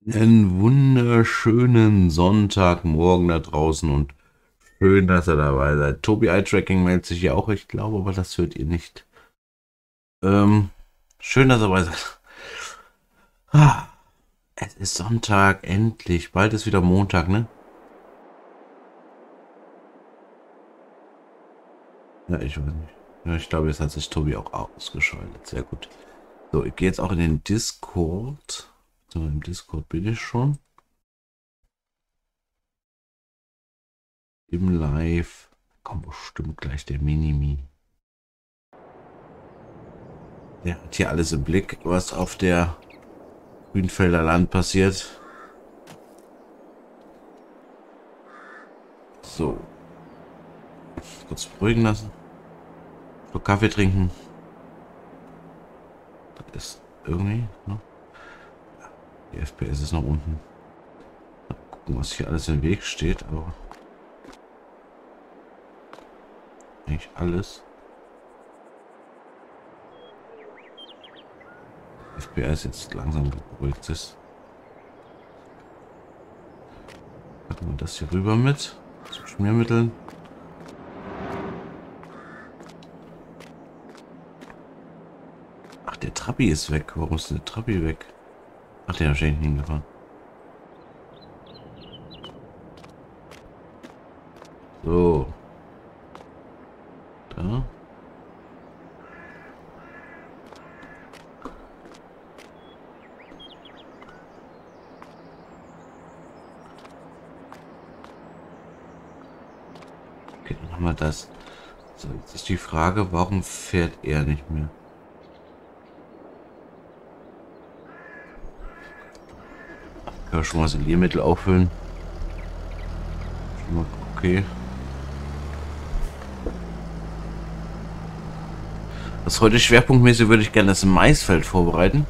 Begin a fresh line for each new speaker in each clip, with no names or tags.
Einen wunderschönen Sonntagmorgen da draußen und schön, dass ihr dabei seid. Tobi Eye Tracking meldet sich ja auch, ich glaube, aber das hört ihr nicht. Ähm, Schön, dass ihr dabei seid. Ah, es ist Sonntag, endlich. Bald ist wieder Montag, ne? Ja, ich weiß nicht. Ja, ich glaube, jetzt hat sich Tobi auch ausgeschaltet. Sehr gut. So, ich gehe jetzt auch in den Discord. So, im Discord bin ich schon. Im Live. Kommt bestimmt gleich der Minimi. Der hat hier alles im Blick, was auf der Grünfelder Land passiert. So, kurz beruhigen lassen. Schluck Kaffee trinken. Das ist irgendwie, ne? Die FPS ist noch unten. Mal gucken, was hier alles im Weg steht, aber eigentlich alles. FPS jetzt langsam beruhigt ist. Packen wir das hier rüber mit. Zu Schmiermitteln. Ach, der Trabi ist weg. Warum ist der Trabi weg? Ach, der ist wahrscheinlich hingefahren. So. Da. Okay, dann haben wir das. So, jetzt ist die Frage, warum fährt er nicht mehr? Können wir schon mal das Lehrmittel auffüllen? Schon mal okay. Das heute schwerpunktmäßig würde ich gerne das Maisfeld vorbereiten.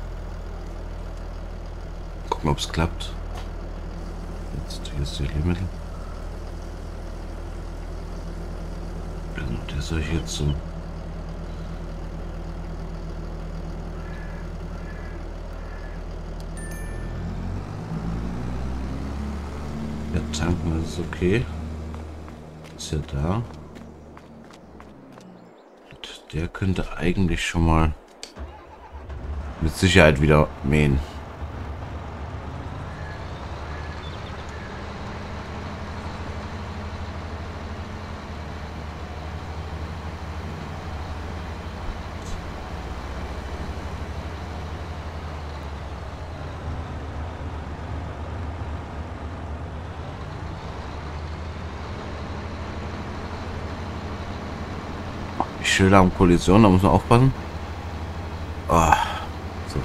Gucken, ob es klappt. Jetzt hier ist die Lehrmittel. Genau, der soll ich jetzt so. Ja, tanken, das ist okay. Ist ja da. Und der könnte eigentlich schon mal mit Sicherheit wieder mähen. Die Schilder haben Kollision, da muss man aufpassen. Ah, so.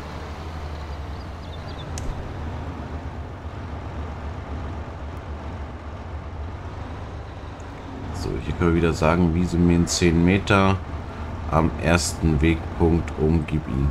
So, hier können wir wieder sagen, Wiese mähen 10 Meter am ersten Wegpunkt, umgib ihn.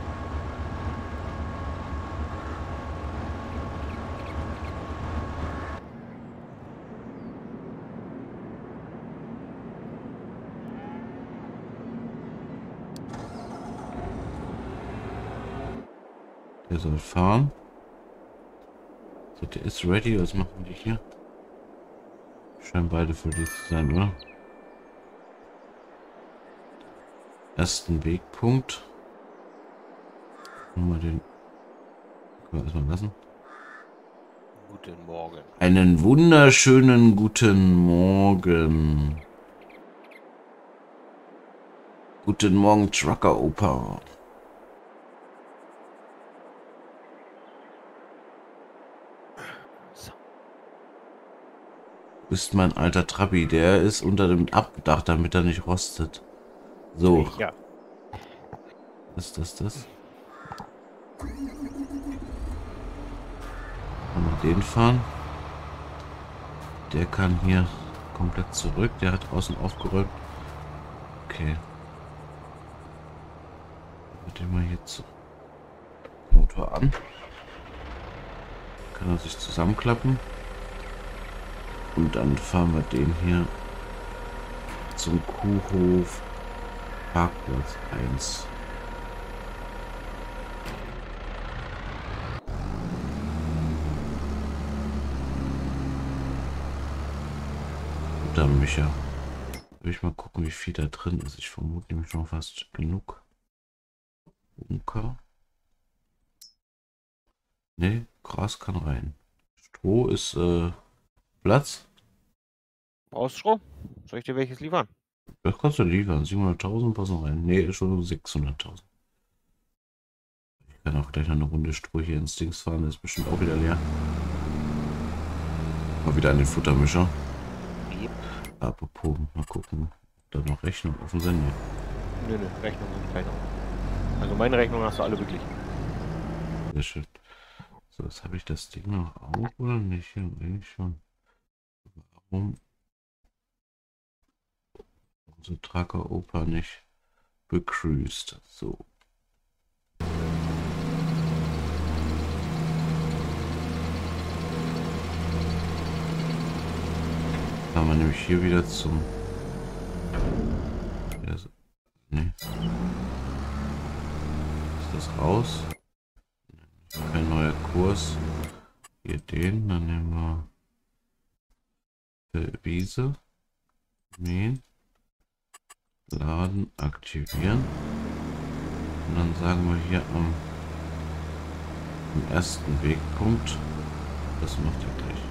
Der soll fahren. So, der ist ready. Was machen die hier? Scheinen beide für dich zu sein, oder? Ersten Wegpunkt. Mal den. Können wir erstmal lassen.
Guten Morgen.
Einen wunderschönen guten Morgen. Guten Morgen, Trucker Opa.
So.
Du bist mein alter Trabi. Der ist unter dem Abdach, damit er nicht rostet. So.
Ja.
Was ist das? Kann man den fahren? Der kann hier komplett zurück. Der hat außen aufgeräumt. Okay. Mit dem mal jetzt Motor an. Kann er sich zusammenklappen. Und dann fahren wir den hier zum Kuhhof Parkplatz 1. Futtermischer. Will ich mal gucken, wie viel da drin ist. Ich vermute nämlich schon fast genug. Bunker. Ne, Gras kann rein. Stroh ist Platz.
Brauchst du Strom? Soll ich dir welches liefern?
Das kannst du liefern. 700.000 passen rein. Ne, ist schon 600.000. Ich kann auch gleich noch eine Runde Stroh hier ins Dings fahren. Das ist bestimmt auch wieder leer. Mal wieder an den Futtermischer.
Yep.
Apropos, mal gucken, ob da noch Rechnung offen sind. Nee.
Nö, Rechnung sind keine. Also meine Rechnung hast du alle beglichen.
Sehr schön. So, jetzt habe ich das Ding noch auf oder nicht? Ja, eigentlich schon. Warum unser Tracker Opa nicht becruised? So. Haben wir nämlich hier wieder zum... Ja, so. Nee. Ist das raus? Kein neuer Kurs. Hier den, dann nehmen wir Wiese. Mähen. Laden aktivieren. Und dann sagen wir hier am ersten Wegpunkt. Das macht er gleich.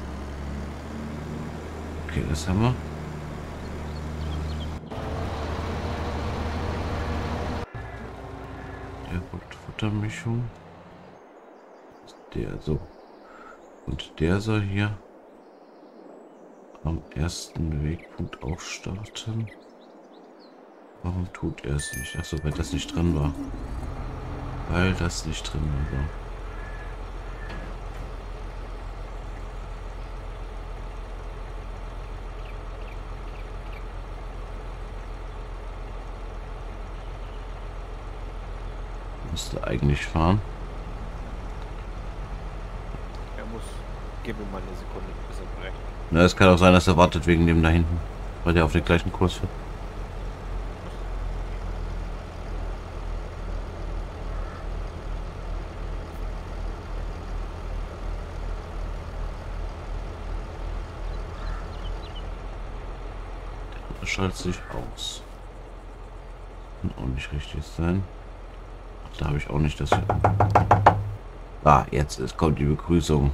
Okay, das haben wir. Der Futtermischung. Der so. Und der soll hier am ersten Wegpunkt auch starten. Warum tut er es nicht? Achso, weil das nicht drin war. Weil das nicht drin war. Müsste eigentlich fahren.
Er muss. Gib mir mal eine Sekunde, bis er berechnet.
Na, es kann auch sein, dass er wartet wegen dem da hinten. Weil der auf den gleichen Kurs fährt. Der schaltet sich aus. Kann auch nicht richtig sein. Ach, da habe ich auch nicht das. Ah, jetzt kommt die Begrüßung.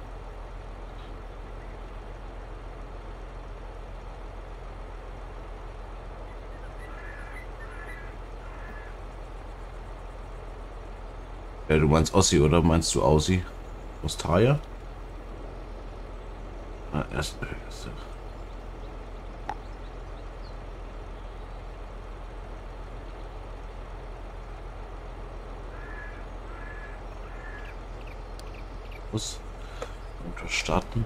Ja, du meinst Ossi, oder meinst du Aussie? Australier? Ah, erst. Und wir starten.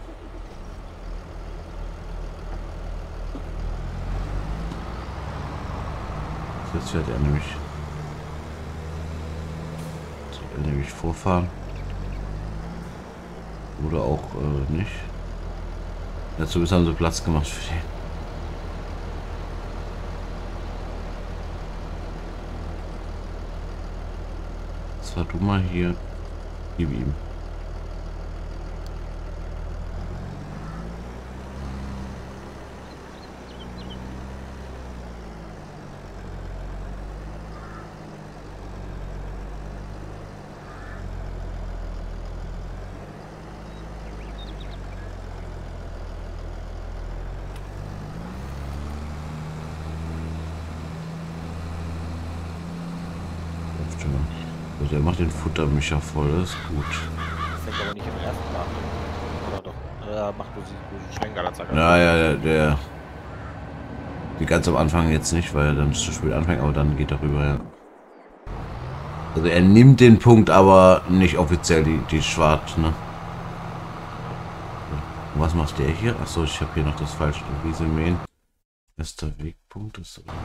Jetzt wird er nämlich vorfahren. Oder auch nicht. Ja, zumindest haben sie Platz gemacht für den. Das war du mal hier. Gib ihm. Der macht den Futtermischer voll, das ist gut.
Das fängt aber nicht im ersten Tag. Oder doch? Ja, macht nur diesen Schwenkanzeiger.
Ja, der. Die ganz am Anfang jetzt nicht, weil er dann zu spät anfängt, aber dann geht er rüber, ja. Also er nimmt den Punkt, aber nicht offiziell die Schwarz, ne? Und was macht der hier? Achso, ich habe hier noch das falsche Wiese mähen. Erster Wegpunkt ist. Also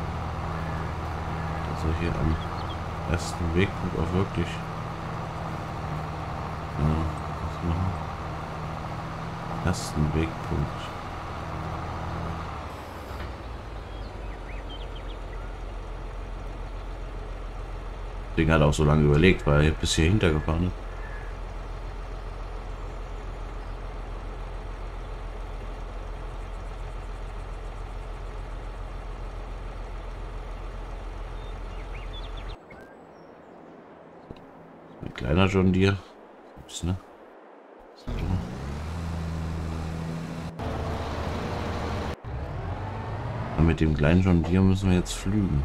hier am ersten Wegpunkt auch wirklich. Ja, was machen? Ersten Wegpunkt. Ding hat auch so lange überlegt, weil er bis hier hintergefahren ist. kleiner John Deere. Ups, ne? So. Und mit dem kleinen John Deere müssen wir jetzt flügen.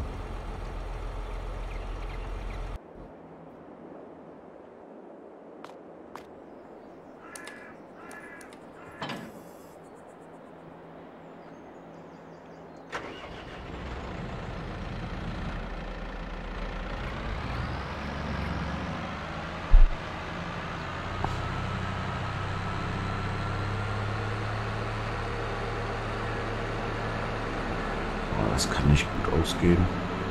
Das kann nicht gut ausgehen.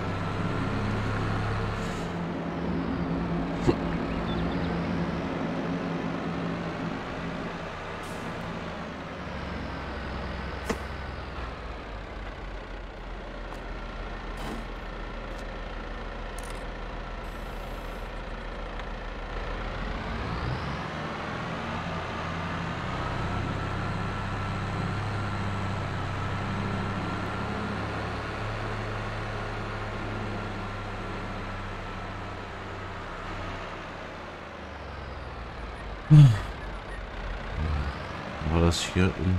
War das hier in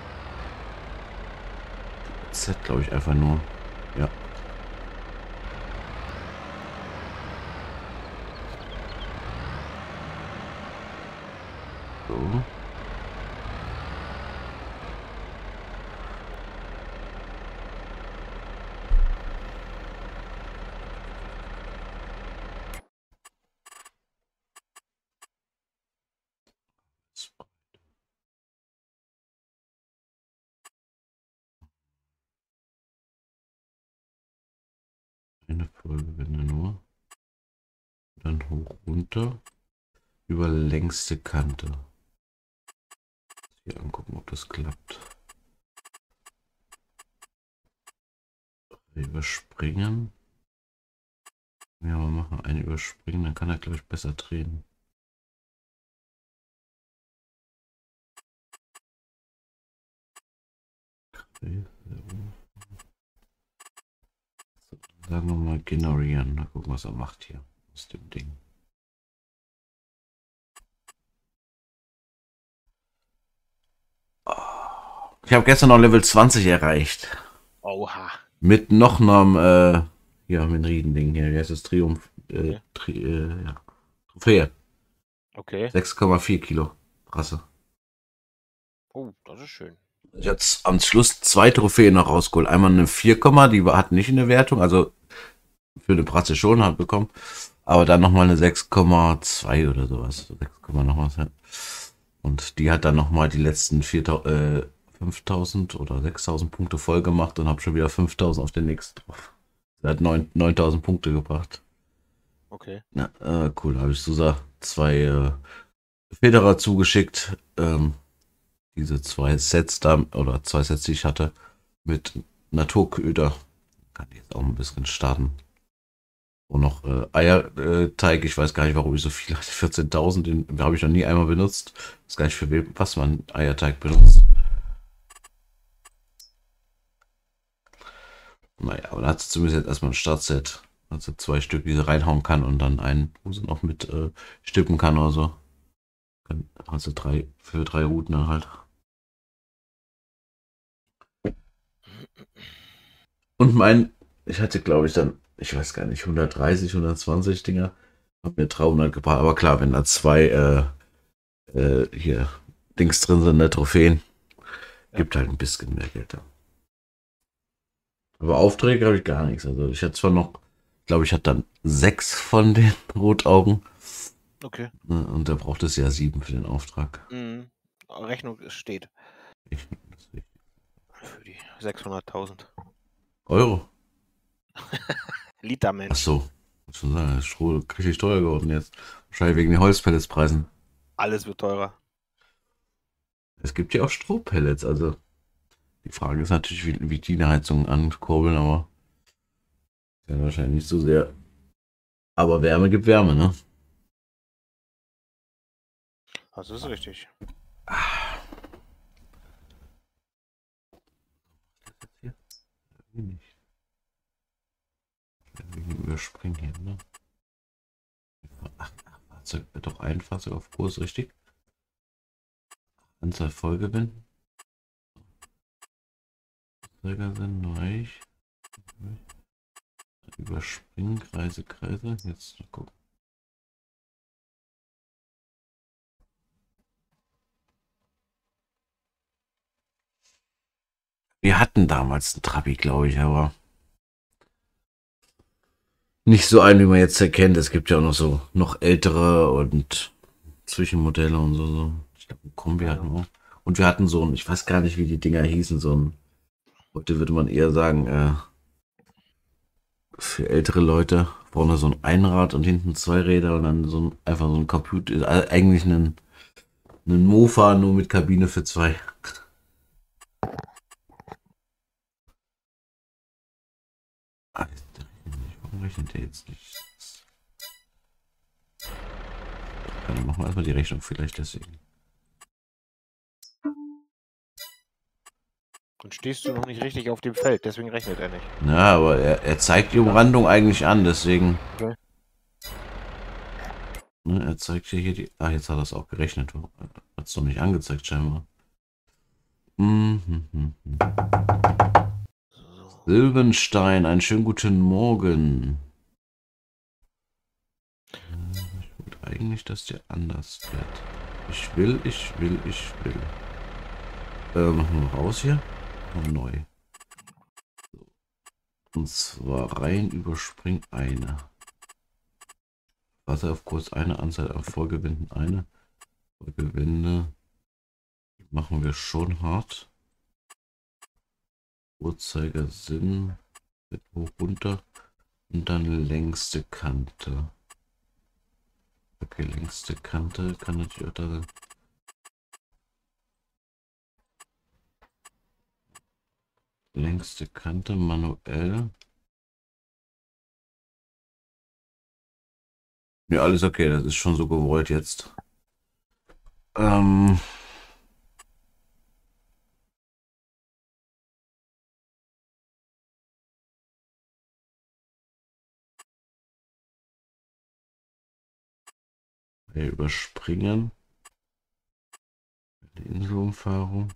Z, glaube ich, einfach nur. Ja. So. Eine Folge, wenn nur. Dann hoch runter. Über längste Kante. Hier angucken, ob das klappt. Überspringen. Ja, wir machen einen Überspringen, dann kann er, glaube ich, besser drehen. Okay, so, sagen wir mal generieren. Mal gucken, was er macht hier aus dem Ding. Ich habe gestern noch Level 20 erreicht.
Oha.
Mit noch einem, ja, mit einem Riesending hier. Wie heißt das? Triumph,
Okay.
ja. Trophäe.
Okay.
6,4 Kilo. Rasse.
Oh, das ist schön.
Ich habe am Schluss 2 Trophäen noch rausgeholt. Einmal eine 4, die hat nicht in der Wertung, also für eine Bratze schon hat bekommen. Aber dann nochmal eine 6,2 oder sowas. 6, noch was. Ja. Und die hat dann nochmal die letzten 5000 oder 6000 Punkte voll gemacht und habe schon wieder 5000 auf den nächsten drauf. Er hat 9000 Punkte gebracht.
Okay.
Na, cool. Da habe ich Susa 2 Federer zugeschickt. Diese 2 Sets da, oder 2 Sets, die ich hatte, mit Naturköder. Kann ich jetzt auch ein bisschen starten. Und noch Eierteig. Ich weiß gar nicht, warum ich so viel hatte. 14.000, den habe ich noch nie einmal benutzt. Ich weiß gar nicht, für wen, was man Eierteig benutzt. Naja, aber da hat sie zumindest jetzt erstmal ein Startset. Also 2 Stück, die sie reinhauen kann und dann einen, wo sie noch mit stippen kann oder so. Also 3 für 3 Routen dann halt. Und ich hatte glaube ich dann, ich weiß gar nicht, 130, 120 Dinger. Hab mir 300 gebracht. Aber klar, wenn da 2 hier Dings drin sind, ne, Trophäen,
Ja.
gibt halt ein bisschen mehr Geld da. Aber Aufträge habe ich gar nichts. Also ich hatte zwar noch, glaube ich, hatte dann 6 von den Rotaugen.
Okay.
Ne, und der braucht es ja 7 für den Auftrag.
Mhm. Rechnung steht für die 600.000.
Euro.
Liter,
Ach
Mensch.
so. Muss schon sagen, das ist richtig teuer geworden jetzt. Wahrscheinlich wegen den Holzpelletspreisen.
Alles wird teurer.
Es gibt ja auch Strohpellets, also die Frage ist natürlich, wie die eine Heizung ankurbeln, aber ja, wahrscheinlich nicht so sehr. Aber Wärme gibt Wärme, ne?
Das ist richtig.
Hier? Irgendwie nicht. Wegen Überspringen hier, ne? Ach, Fahrzeug, doch ein Fahrzeug auf Kurs, richtig? Anzahl Vollgewinn. Fahrzeuge sind neu. Überspringen, Kreise, Kreise. Jetzt mal gucken. Wir hatten damals einen Trabi, glaube ich, aber nicht so einen, wie man jetzt erkennt. Es gibt ja auch noch so noch ältere und Zwischenmodelle und so. Ich glaube, ein Kombi hatten wir auch. Und wir hatten so ein, ich weiß gar nicht, wie die Dinger hießen, so ein, heute würde man eher sagen, für ältere Leute vorne so ein Einrad und hinten zwei Räder und dann so ein, einfach so ein Computer, also eigentlich einen Mofa, nur mit Kabine für zwei. Warum rechnet der jetzt nicht? Dann machen wir erstmal die Rechnung vielleicht deswegen.
Dann stehst du noch nicht richtig auf dem Feld, deswegen rechnet er nicht.
Ja, aber er zeigt die Umrandung eigentlich an, deswegen.
Okay.
Ne, er zeigt hier die. Ah, jetzt hat er es auch gerechnet. Hat es noch nicht angezeigt, scheinbar. Silbenstein, einen schönen guten Morgen. Ich will eigentlich, dass der anders wird. Ich will. Machen wir raus hier. Und neu. Und zwar rein überspringen eine. Wasser auf Kurs eine, Anzahl an Vorgewinnen eine. Vorgewinde machen wir schon hart. Uhrzeigersinn wird hoch runter und dann längste Kante. Okay, längste Kante kann natürlich auch da sein. Längste Kante manuell. Ja, alles okay, das ist schon so gewollt jetzt. Überspringen. Die Inselumfahrung.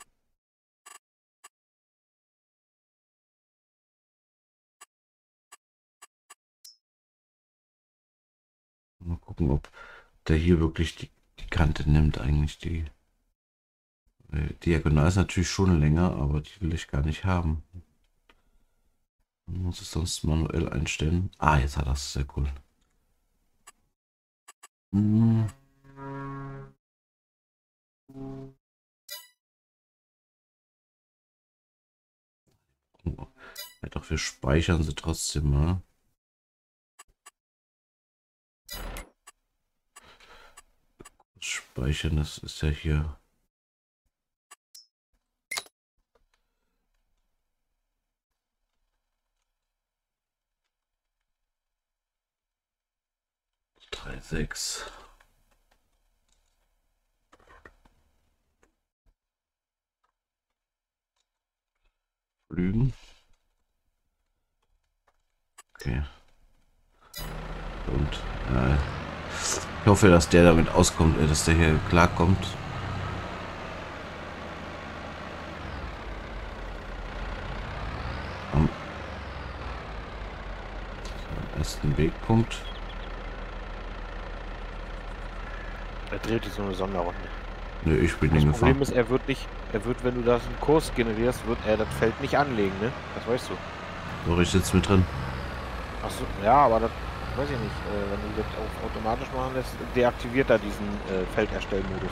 Mal gucken, ob der hier wirklich die Kante nimmt, eigentlich die. Diagonal ist natürlich schon länger, aber die will ich gar nicht haben. Man muss es sonst manuell einstellen. Ah, jetzt hat das sehr cool. Ja, doch, wir speichern sie trotzdem mal. Speichern, das ist ja hier. Drei, sechs. Flügen. Okay. Und ich hoffe, dass der damit auskommt, dass der hier klarkommt. Am ersten Wegpunkt.
Er dreht jetzt so eine Sonderrunde.
Nö, ich bin den
Das
gefahren.
Problem ist, er wird, wenn du das einen Kurs generierst, wird er das Feld nicht anlegen, ne? Das weißt du.
Doch, ich sitze mit drin.
Achso, ja, aber das weiß ich nicht. Wenn du das auf automatisch machen lässt, deaktiviert er diesen Felderstellmodus.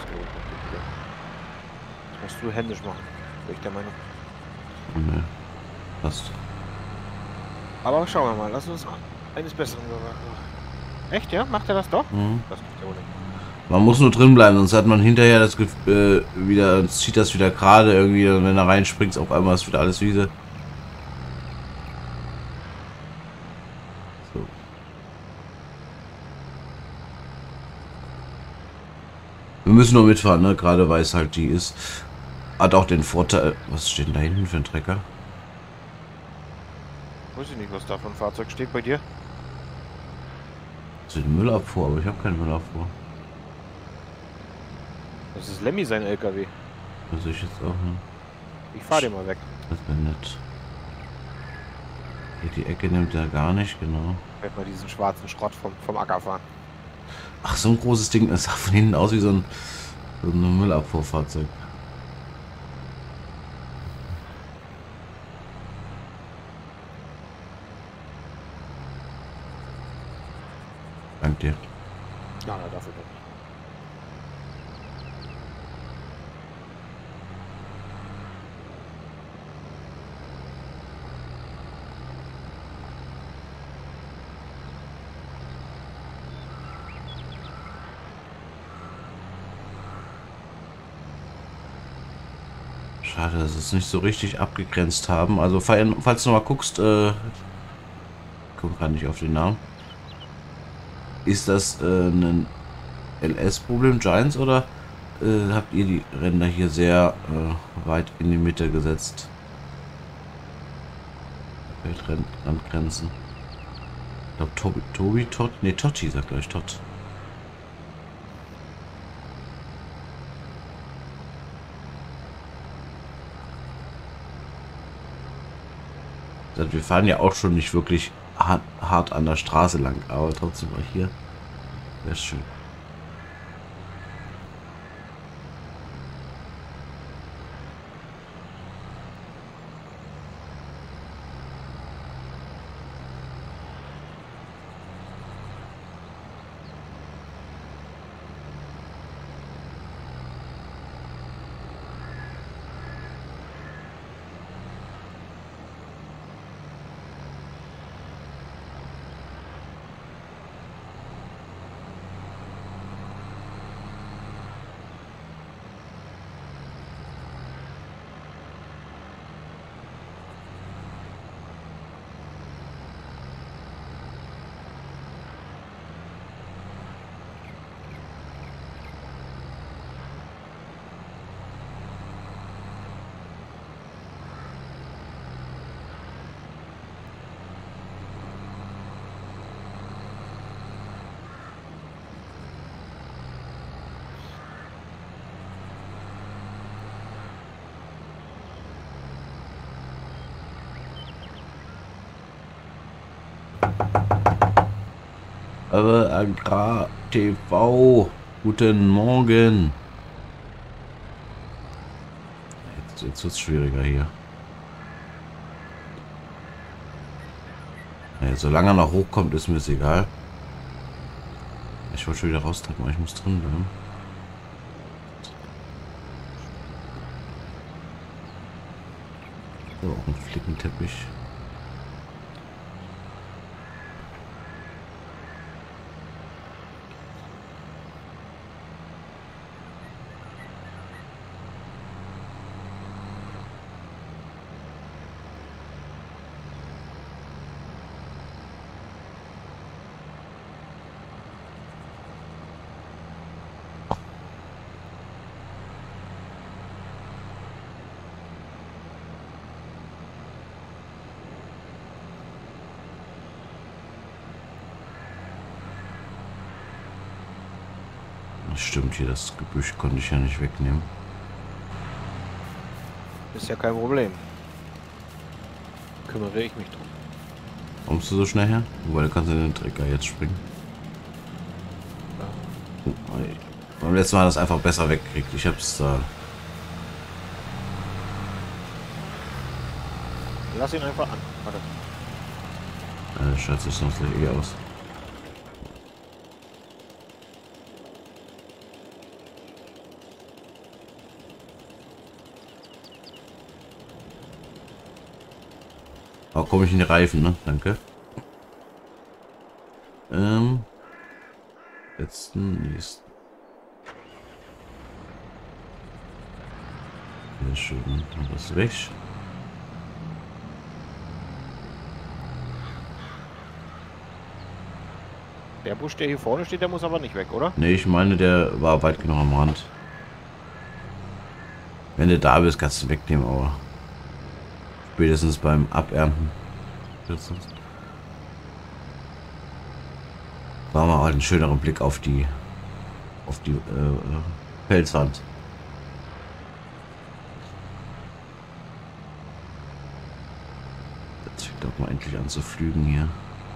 Das musst du händisch machen, bin ich der Meinung.
Nö, passt.
Aber schauen wir mal, lass uns eines Besseren überraschen. Echt, ja? Macht er das doch?
Mhm.
Das gibt ja wohl nicht.
Man muss nur drin bleiben, sonst hat man hinterher das Gefühl, wieder, zieht das wieder gerade irgendwie, und wenn er reinspringt, auf einmal ist wieder alles Wiese. So. Wir müssen nur mitfahren, ne? Gerade weil es halt die ist. Hat auch den Vorteil. Was steht denn da hinten für ein Trecker?
Weiß ich nicht, was da für ein Fahrzeug steht bei dir.
Das ist Müllabfuhr, aber ich habe keine Müllabfuhr.
Das ist Lemmy sein LKW.
Das ich jetzt auch, ne?
Ich fahr den mal weg.
Das wäre nett. Hier die Ecke nimmt er gar nicht, genau.
Ich werde mal diesen schwarzen Schrott vom Acker fahren.
Ach, so ein großes Ding, das sah von hinten aus wie so ein Müllabfuhrfahrzeug. Dank dir.
Na, dafür doch.
Schade, dass sie es nicht so richtig abgegrenzt haben. Also, falls du mal guckst, ich komme gerade nicht auf den Namen. Ist das ein LS-Problem, Giants, oder habt ihr die Ränder hier sehr weit in die Mitte gesetzt? Randgrenzen. Ich glaube, Totti sagt gleich Todd. Wir fahren ja auch schon nicht wirklich hart an der Straße lang, aber trotzdem mal hier. Wäre schön. Aber Agrar TV, guten Morgen. Jetzt wird es schwieriger hier. Ja, solange er noch hochkommt, ist mir es egal. Ich wollte schon wieder raustreten, aber ich muss drin bleiben. So, ein Flickenteppich. Stimmt, hier das Gebüsch konnte ich ja nicht wegnehmen.
Ist ja kein Problem. Kümmere ich mich drum.
Kommst du so schnell her? Weil du kannst in den Trecker jetzt springen.
Ja.
Beim letzten Mal das einfach besser weggekriegt. Ich hab's da.
Lass ihn einfach an. Warte.
Schaut sich sonst gleich eh aus. Aber komme ich in die Reifen, ne? Danke. Nächsten. Sehr schön. Dann das weg.
Der Busch, der hier vorne steht, der muss aber nicht weg, oder?
Ne, ich meine, der war weit genug am Rand. Wenn du da bist, kannst du wegnehmen, aber spätestens beim Abernten. War mal halt einen schöneren Blick auf die Felswand. Das fängt doch mal endlich an zu flügen hier.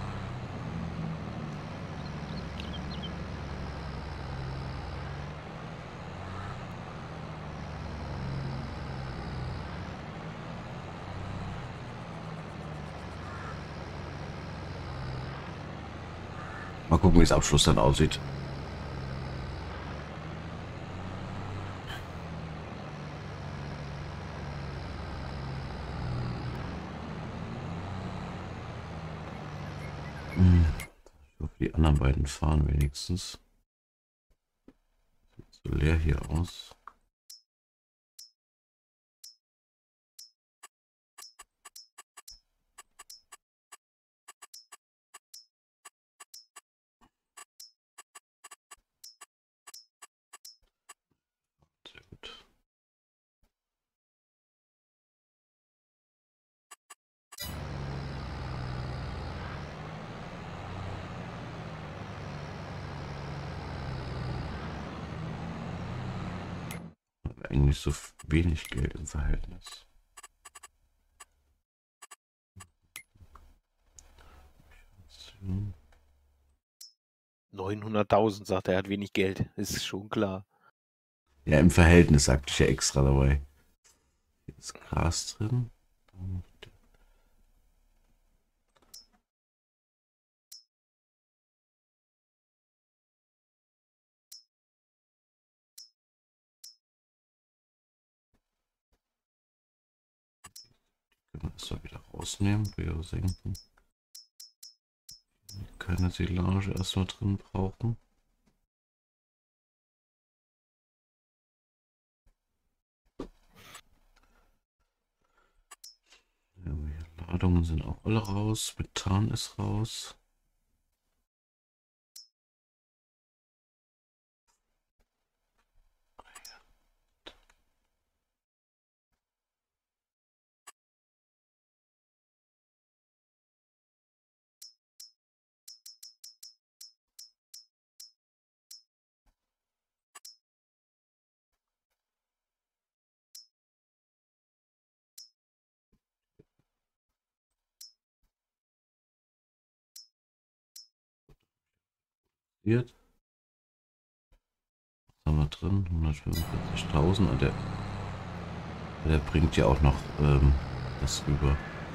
Mal gucken, wie das Abschluss dann aussieht. Ich hoffe, die anderen beiden fahren wenigstens. Sieht so leer hier aus. Sehr gut. Eigentlich so wenig Geld im Verhältnis. So.
900.000 sagt er, hat wenig Geld. Ist schon klar.
Ja, im Verhältnis sagte ich ja extra dabei. Hier ist Gras drin. Können wir das da wieder rausnehmen, wieder senken. Keine Silage erstmal drin brauchen. Ja, die Ladungen sind auch alle raus. Methan ist raus. Was haben wir drin? 145.000. Der bringt ja auch noch das rüber.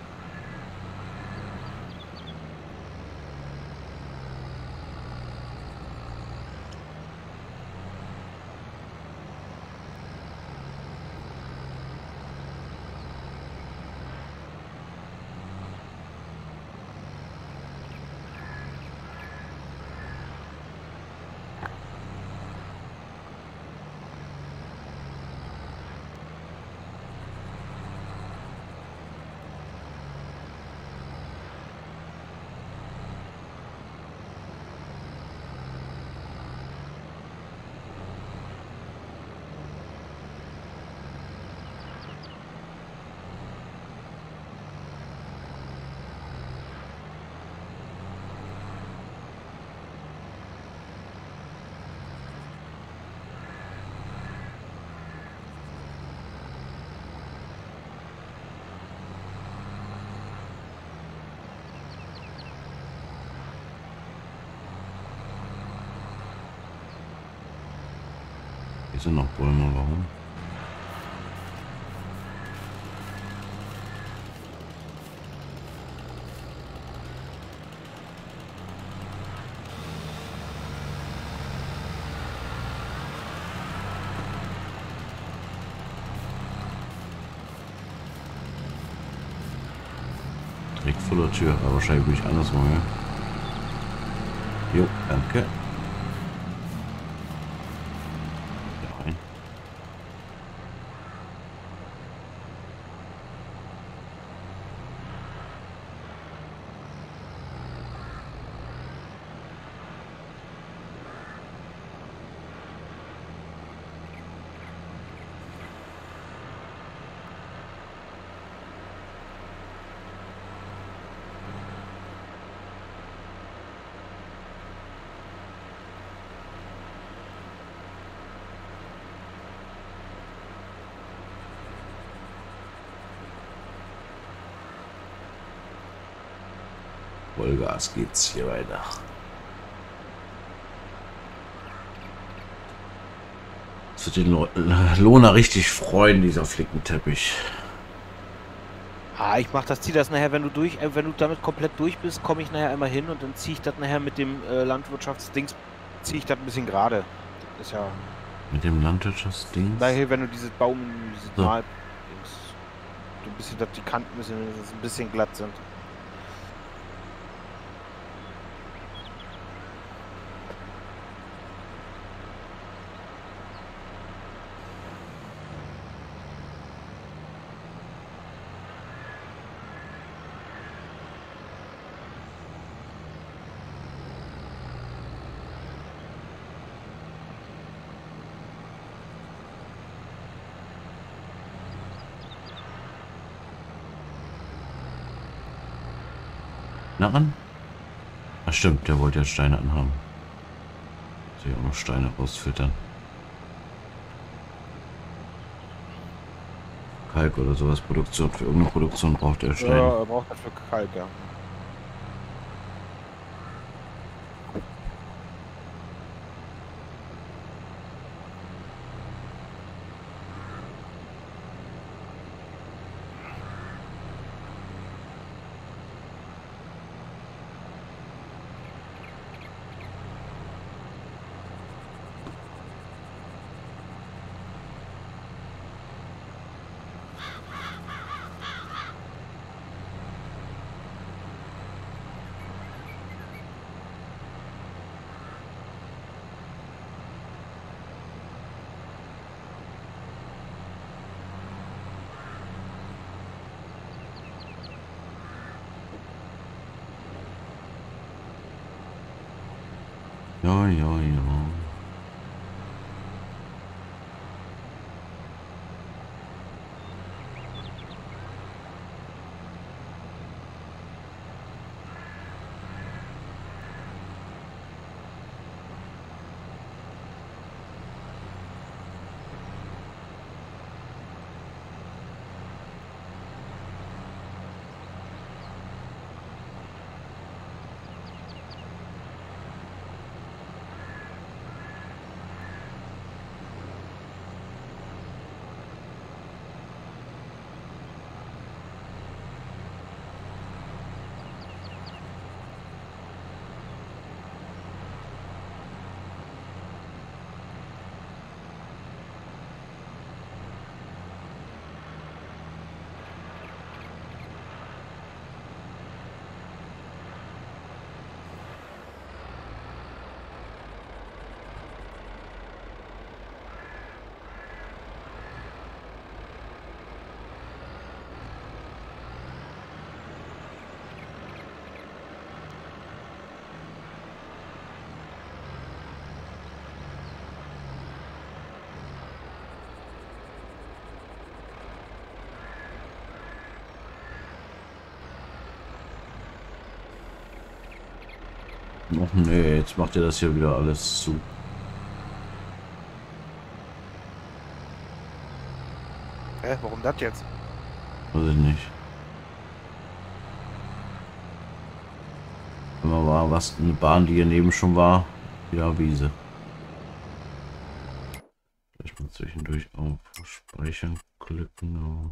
Hier sind noch Bäume, warum? Direkt vor der Tür, aber wahrscheinlich bin ich andersrum. Ja? Jo, danke. Rein. Vollgas geht's hier weiter. Das wird den Lohner richtig freuen, dieser Flickenteppich.
Ah, ich mach das, zieh das nachher, wenn du damit komplett durch bist, komme ich nachher einmal hin und dann ziehe ich das nachher mit dem Landwirtschaftsdings, ziehe ich das ein bisschen gerade. Das ist ja.
Mit dem Landwirtschaftsding?
Nachher, wenn du dieses dieses
so.
Mal, du ein bisschen, dass die Kanten ein bisschen glatt sind.
Narren? Ach stimmt, der wollte ja Steine anhaben. Soll ich auch noch Steine rausfüttern. Kalk oder sowas, Produktion. Für irgendeine Produktion braucht er Steine.
Ja, er braucht dafür Kalk, ja.
Ja, ja, ja. Ach nee, jetzt macht ihr das hier wieder alles zu.
Hä, warum das jetzt?
Weiß ich nicht. Immer war was eine Bahn, die hier neben schon war. Ja, Wiese. Vielleicht mal zwischendurch auf Speichern klicken.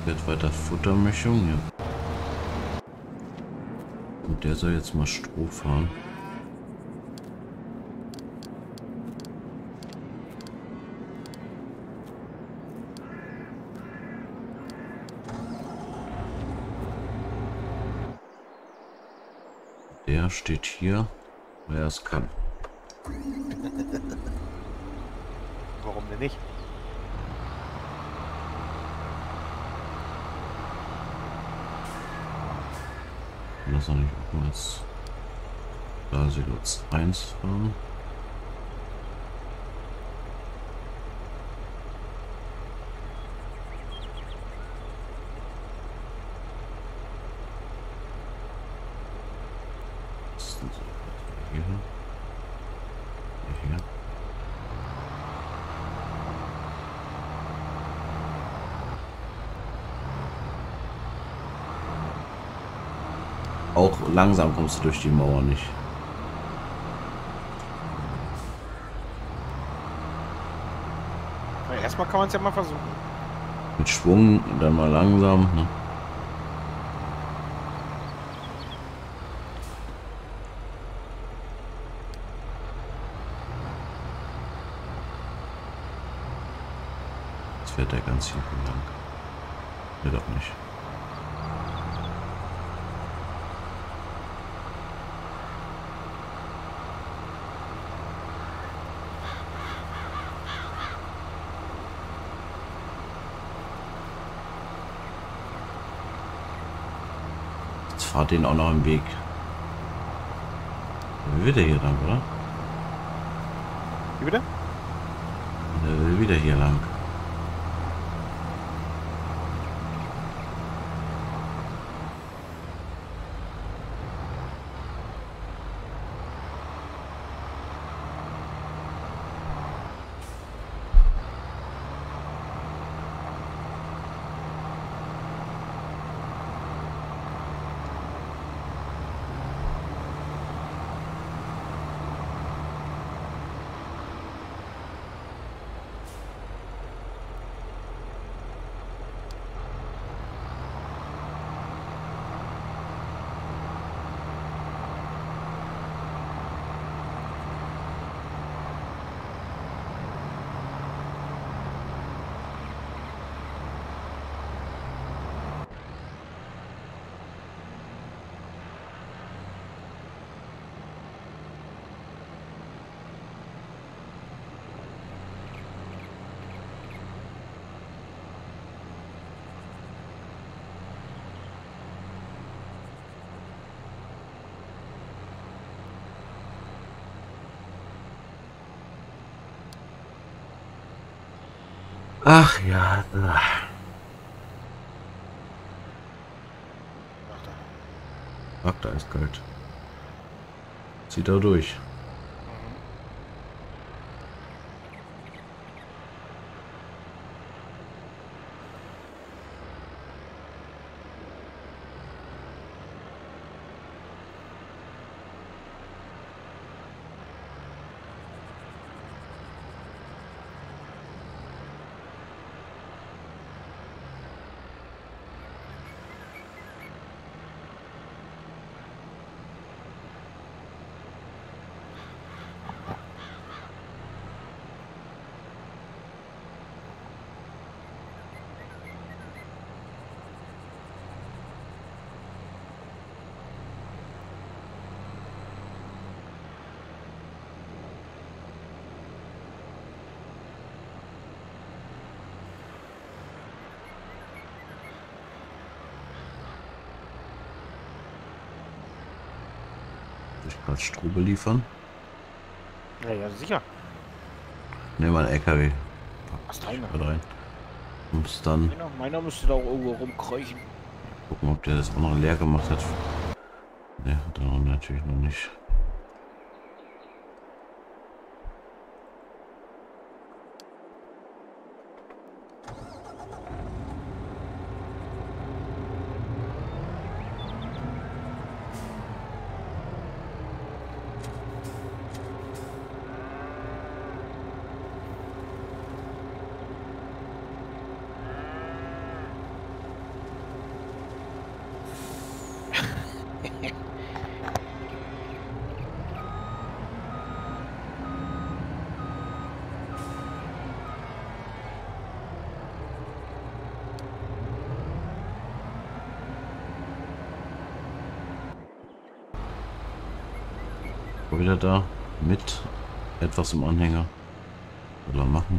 Wird weiter Futtermischung, ja. Und der soll jetzt mal Stroh fahren. Der steht hier, weil er es kann.
Warum denn nicht?
Das soll ich auch mal jetzt da sie jetzt 1 fahren. Das ist so hier. Hier. Auch langsam kommst du durch die Mauer nicht.
Na, erstmal kann man es ja mal versuchen.
Mit Schwung und dann mal langsam. Ne? Jetzt fährt der ganz hinten lang. Ne, doch nicht. Fahrt den auch noch im Weg. Der will wieder hier lang, oder?
Wie bitte?
Der will wieder hier lang. Ach ja. Ach, da ist kalt. Zieht er durch. Ich kann Stroh beliefern.
Ja, ja, sicher.
Nehmen wir einen LKW.
Was deiner?
Rein. Muss dann
Meiner müsste da auch irgendwo rumkreuchen.
gucken, ob der das auch noch leer gemacht hat. Ne, hat er natürlich noch nicht. War wieder da. Mit etwas im Anhänger. Soll er machen.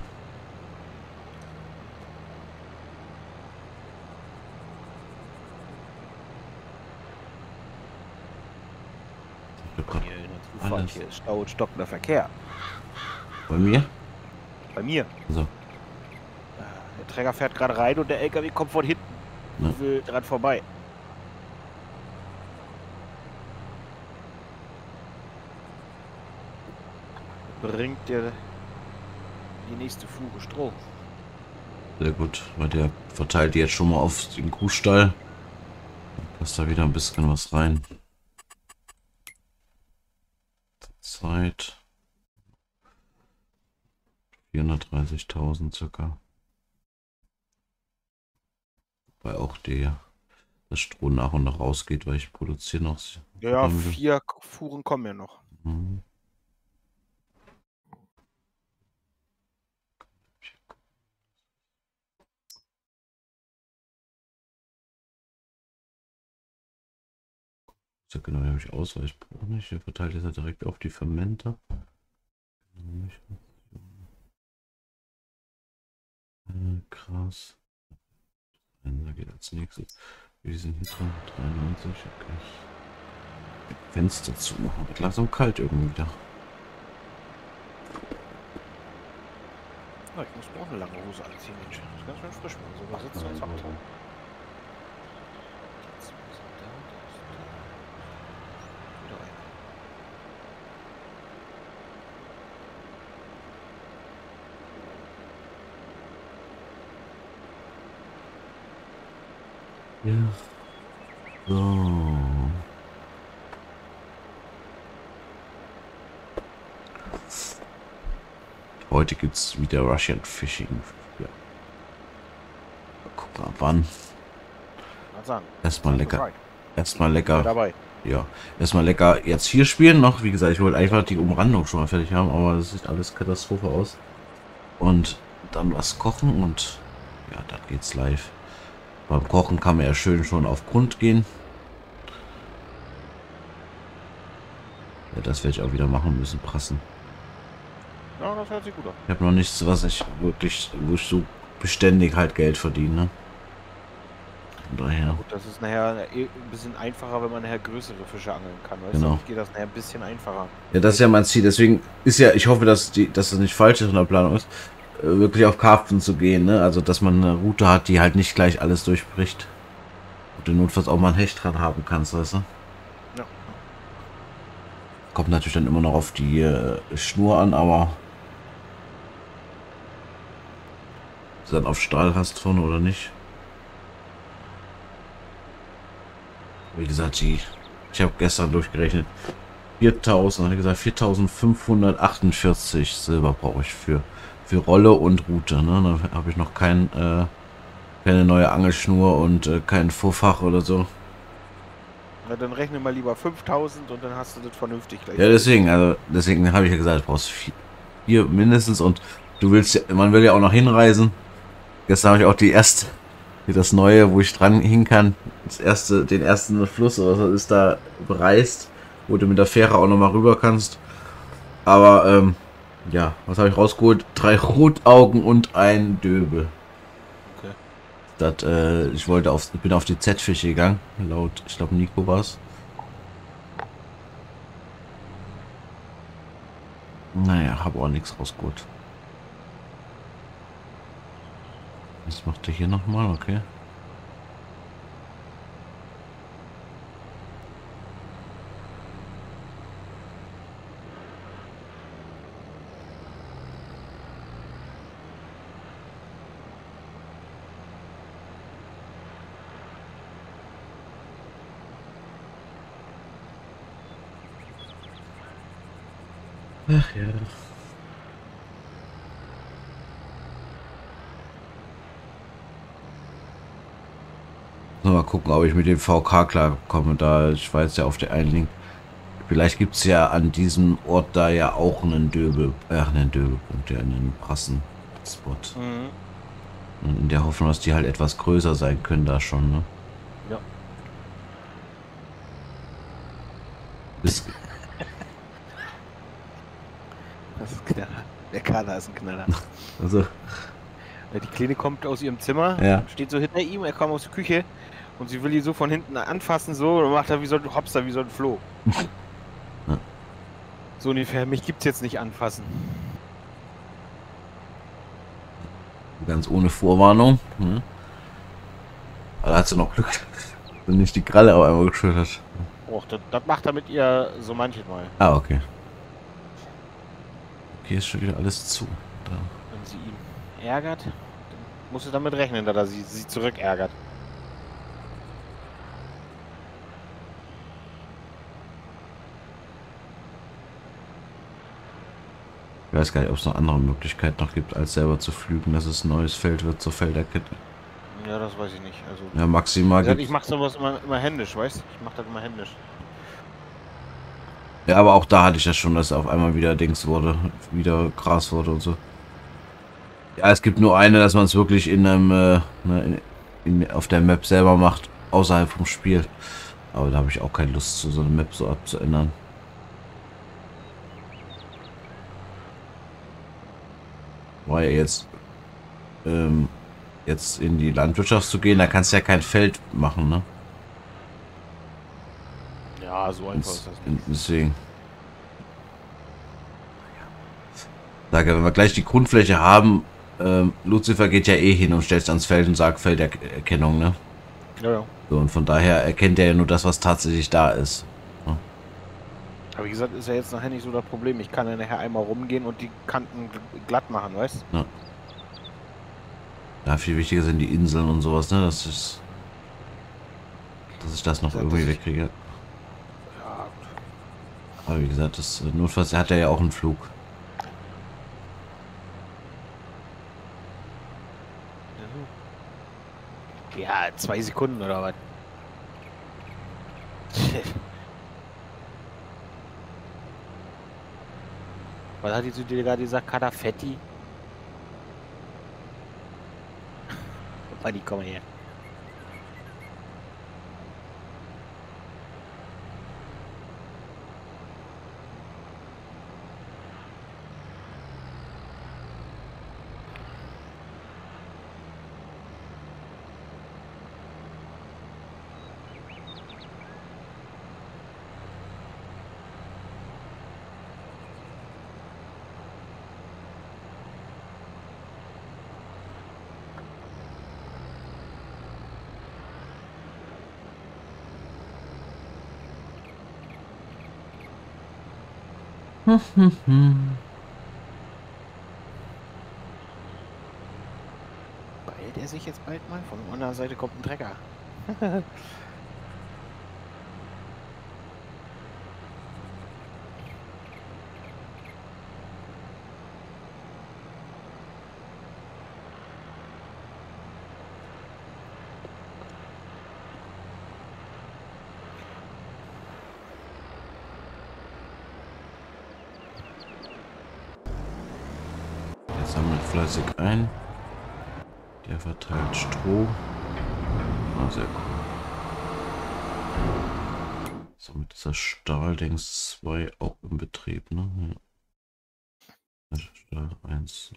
Hier in der Zufahrt, hier ist Stau und stockender Verkehr.
Bei mir?
Bei mir.
So.
Der Träger fährt gerade rein und der LKW kommt von hinten.
Ja.
Will dran vorbei. Bringt der die nächste Fuhre Stroh.
Sehr gut, weil der verteilt jetzt schon mal auf den Kuhstall. Passt da wieder ein bisschen was rein. Zeit. 430.000 circa. Weil auch das Stroh nach und nach ausgeht, weil ich produziere noch.
Ja, 4 Fuhren kommen ja noch.
Mhm. So genau, habe ich Ausweichspruch nicht. Der verteilt ist ja direkt auf die Fermenter. Krass. Da geht als nächstes. Wir sind hier drin. 93. Okay. Fenster zu machen. Wird langsam kalt irgendwie wieder.
Ja, ich muss mir auch eine lange Hose anziehen, Mensch. Das ist ganz schön frisch, wenn man so was sitzt und zockt.
Ja. So. Heute gibt es wieder Russian Fishing. Ja. Mal gucken, ab wann. Erstmal lecker. Erstmal lecker.
Dabei.
Ja. Erstmal lecker jetzt hier spielen noch. Wie gesagt, ich wollte einfach die Umrandung schon mal fertig haben, aber das sieht alles Katastrophe aus. Und dann was kochen und ja, dann geht's live. Beim Kochen kann man ja schön schon auf Grund gehen. Ja, das werde ich auch wieder machen müssen, prassen.
Ja, das hört sich gut an.
Ich habe noch nichts, wo ich so beständig halt Geld verdiene. Ne? Von daher.
Gut, das ist nachher ein bisschen einfacher, wenn man nachher größere Fische angeln kann. Weißt
Genau.
du, geht das nachher ein bisschen einfacher.
Ja, das ist ja mein Ziel. Deswegen ist ja, ich hoffe, dass das nicht falsch ist in der Planung ist, wirklich auf Karpfen zu gehen. Ne? Also, dass man eine Route hat, die halt nicht gleich alles durchbricht. Und du notfalls auch mal ein Hecht dran haben kannst, weißt du?
Ja.
Kommt natürlich dann immer noch auf die Schnur an, aber ob du dann auf Stahl hast vorne oder nicht. Wie gesagt, ich habe gestern durchgerechnet. 4.000, hat gesagt, 4.548 Silber brauche ich für Rolle und Route. Ne? Da habe ich noch keine neue Angelschnur und kein Vorfach oder so.
Na, dann rechne mal lieber 5.000 und dann hast du das vernünftig gleich.
Ja, deswegen habe ich ja gesagt, du brauchst 4 mindestens und man will ja auch noch hinreisen. Gestern habe ich auch das neue, wo ich dran hin kann, den ersten Fluss, oder was ist da bereist, wo du mit der Fähre auch noch mal rüber kannst. Aber ja, was habe ich rausgeholt? 3 Rotaugen und ein Döbel.
Okay.
Ich bin auf die Z-Fische gegangen, laut, ich glaube Nico war es. Naja, habe auch nichts rausgeholt. Was macht er hier nochmal? Okay. Ach ja. Mal gucken, ob ich mit dem VK klarkomme, da ich weiß ja auf der einen Link. Vielleicht gibt es ja an diesem Ort da ja auch einen Döbelpunkt, ja, einen Prassen-Spot.
Mhm.
Und in der Hoffnung, dass die halt etwas größer sein können da schon, ne?
Ja. Das ist ein Knaller. Der Kader ist ein Knaller.
Also,
Ja, die Kleine kommt aus ihrem Zimmer,
ja.
steht so hinter ihm, er kommt aus der Küche und sie will ihn so von hinten anfassen, so, und macht er wie so ein Hopster, wie so ein Floh.
Ja.
So ungefähr, mich gibt's jetzt nicht anfassen.
Ganz ohne Vorwarnung. Ne? Aber da hat sie noch Glück, dass sie nicht die Kralle auf einmal geschüttert.
Och, das macht er mit ihr so manchmal.
Ah, okay. Okay, ist schon wieder alles zu. Da.
Wenn sie ihn ärgert, dann muss sie damit rechnen, dass er sie zurück ärgert.
Ich weiß gar nicht, ob es noch andere Möglichkeiten noch gibt, als selber zu flügen, dass es ein neues Feld wird zur Felderkette.
Ja, das weiß ich nicht. Also,
Ja, maximal
ich
gibt.
mach sowas immer händisch, weißt du? Ich mach das immer händisch.
Ja, aber auch da hatte ich ja schon, dass auf einmal wieder Dings wurde, wieder Gras wurde und so. Ja, es gibt nur eine, dass man es wirklich in einem, auf der Map selber macht, außerhalb vom Spiel. Aber da habe ich auch keine Lust, so eine Map so abzuändern. War ja jetzt in die Landwirtschaft zu gehen, da kannst du ja kein Feld machen, ne?
Ja, so einfach ist das nicht.
Deswegen. Sage, wenn wir gleich die Grundfläche haben, Lucifer geht ja eh hin und stellt ans Feld und sagt Felderkennung, ne?
Ja, ja.
So, und von daher erkennt er ja nur das, was tatsächlich da ist.
Aber wie gesagt, ist ja jetzt nachher nicht so das Problem. Ich kann ja nachher einmal rumgehen und die Kanten glatt machen, weißt du?
Ja. Ja, viel wichtiger sind die Inseln und sowas, ne? Dass ich das noch irgendwie wegkriege.
Ja, gut.
Aber wie gesagt, das notfalls hat er ja auch einen Flug.
Ja, 2 Sekunden oder was? Was hat die zu dir gerade gesagt? Kadafetti? Die kommen her. Beeilt er sich jetzt bald mal? Von der anderen Seite kommt ein Trecker.
Der sammelt fleißig ein. Der verteilt Stroh. Ah, sehr cool. Somit ist das Stahldings 2 auch im Betrieb, ne? Ja. Stahl 1.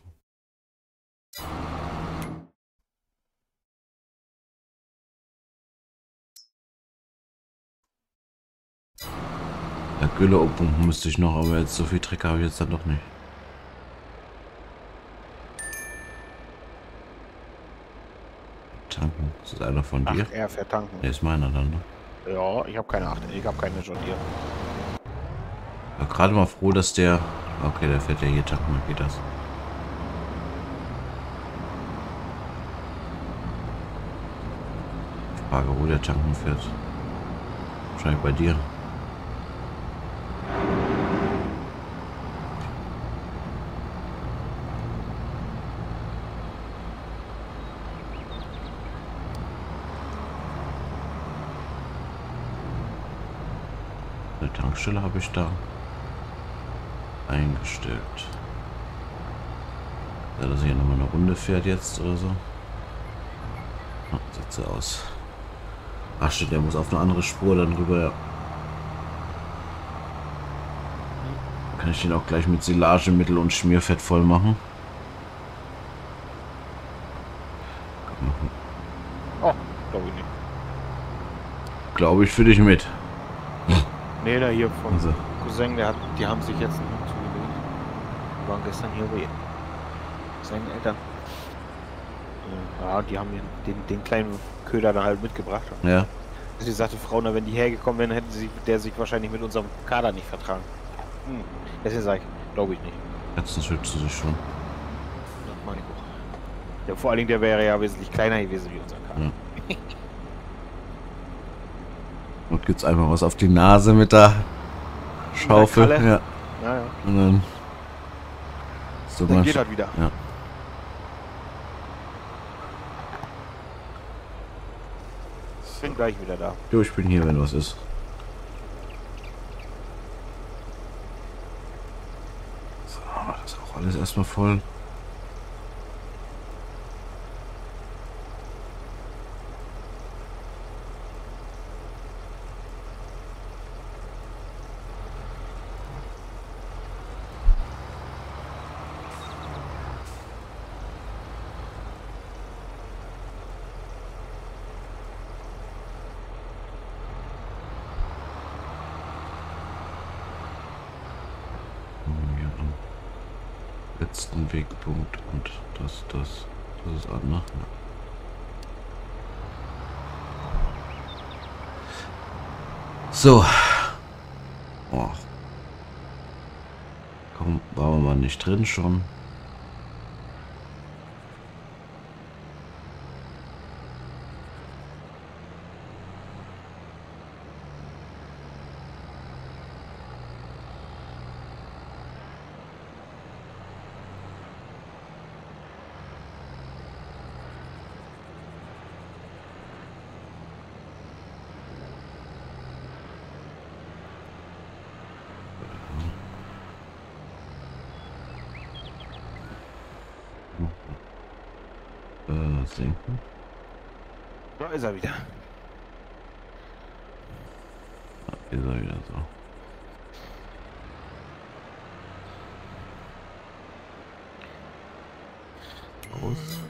Ja, Gülle aufpumpen müsste ich noch, aber jetzt so viel Trecker habe ich jetzt dann doch nicht. Tanken. Das ist einer von dir?
Ach, er fährt tanken.
Der ist meiner dann, ne?
Ja, ich habe keine 8. Ich habe keine John Deere.
War gerade mal froh, dass der... Okay, der fährt ja hier tanken, dann geht das. Ich frage, wo der tanken fährt. Wahrscheinlich bei dir. Eine Tankstelle habe ich da eingestellt. Ja, dass er hier nochmal eine Runde fährt jetzt oder so. Oh, sieht so aus. Ach stimmt, der muss auf eine andere Spur dann rüber. Ja. Kann ich den auch gleich mit Silagemittel und Schmierfett voll machen?
Oh, glaube ich nicht.
Glaube ich für dich mit.
Nee, da hier vom
Also.
Cousin, die haben sich jetzt einen Hund zugelegt. Die waren gestern hier bei seinen Eltern. Ja, die haben den kleinen Köder da halt mitgebracht.
Ja.
Sie sagte Frau, na, wenn die hergekommen wären, hätten der sich wahrscheinlich mit unserem Kader nicht vertragen. Deswegen sage ich, glaube ich nicht.
Jetzt schützt du sich schon.
Das meine ich auch. Ja, vor allen Dingen, der wäre ja wesentlich kleiner gewesen wie unser Kader.
Ja. Und gibt's einfach was auf die Nase mit der Schaufel.
Kalle.
Ja.
Ja.
Und dann. So
Dann geht das wieder.
Ja.
Bin gleich wieder da.
Jo, ich bin hier, wenn was ist. So, das ist auch alles erstmal voll. Hier am letzten Wegpunkt und das ist an, ne? Ja. So. Oh. Komm, waren wir mal nicht drin schon. Senken.
Da ist er wieder.
Da ist er wieder so. Aus.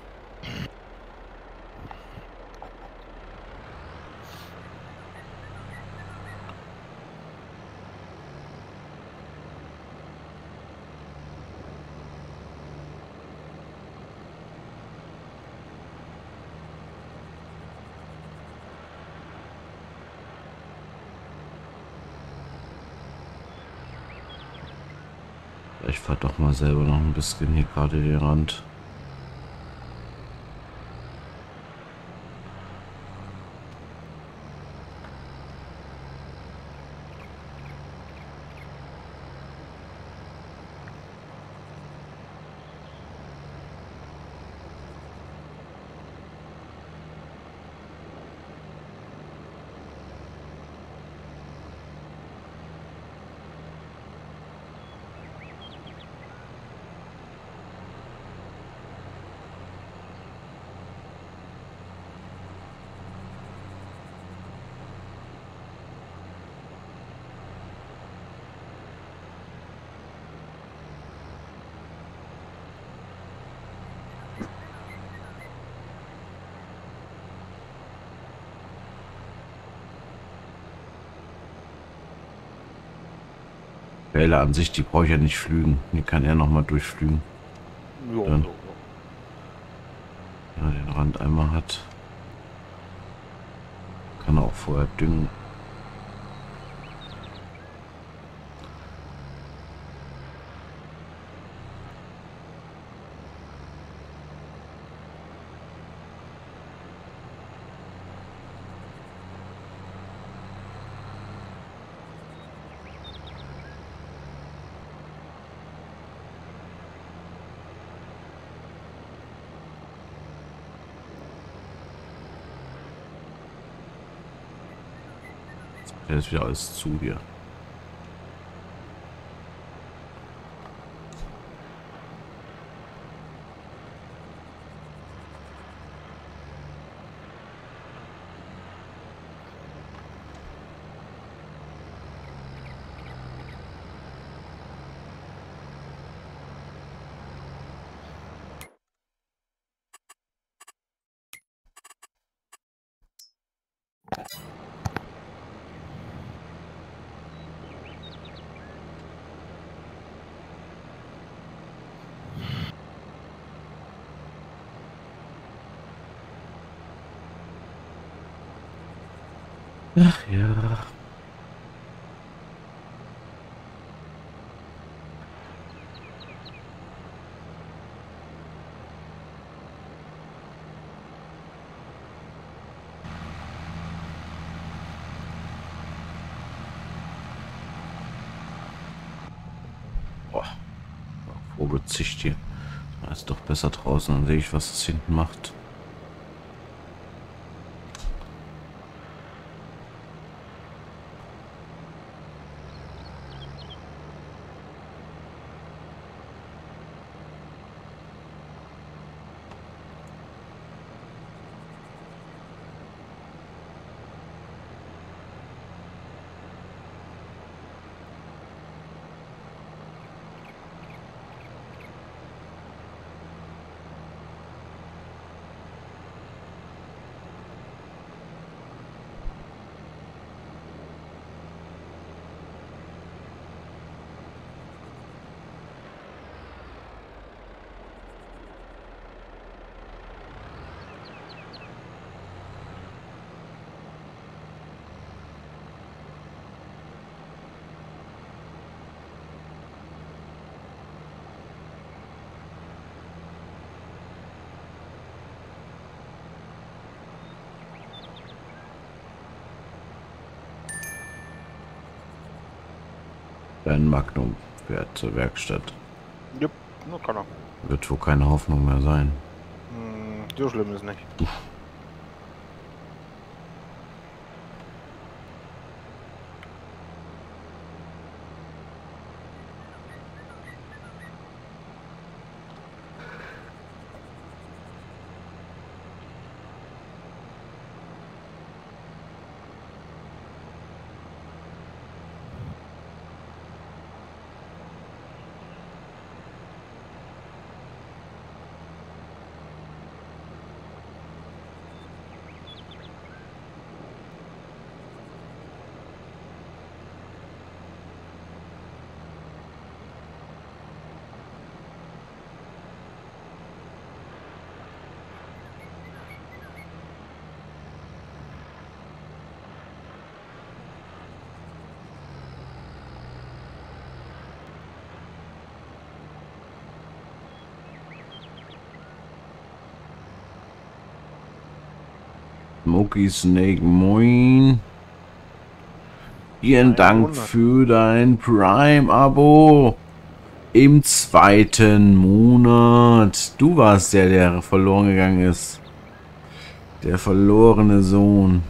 Ich fahr doch mal selber noch ein bisschen hier gerade den Rand. Welle an sich, die brauche ich ja nicht flügen. Die kann er noch mal durchflügen.
Jo,
Dann.
jo.
Wenn er den Rand einmal hat, kann er auch vorher düngen. Der ist wieder alles zu hier. Ach ja. Boah, Vogelzicht hier. Da ist doch besser draußen, dann sehe ich, was es hinten macht. Ein Magnum fährt zur Werkstatt.
Jupp, nur kann er.
Wird wohl keine Hoffnung mehr sein.
So schlimm ist nicht.
Smokey Snake, moin. Vielen Dank für dein Prime-Abo im 2. Monat. Du warst der verloren gegangen ist. Der verlorene Sohn.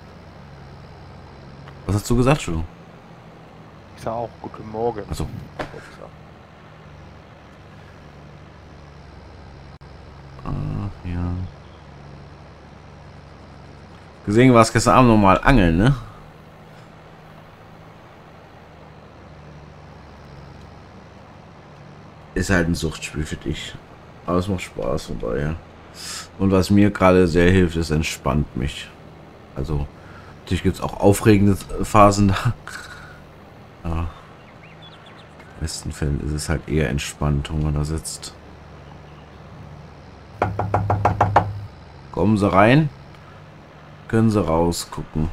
Was hast du gesagt, Schuh?
Ich sag auch guten Morgen.
Achso. Ach ja. Gesehen, war es gestern Abend nochmal angeln, ne? Ist halt ein Suchtspiel für dich. Aber es macht Spaß von daher. Und was mir gerade sehr hilft, ist, entspannt mich. Also, natürlich gibt es auch aufregende Phasen da. Aber in den besten Fällen ist es halt eher entspannt, wenn man da sitzt. Kommen Sie rein. Können Sie rausgucken.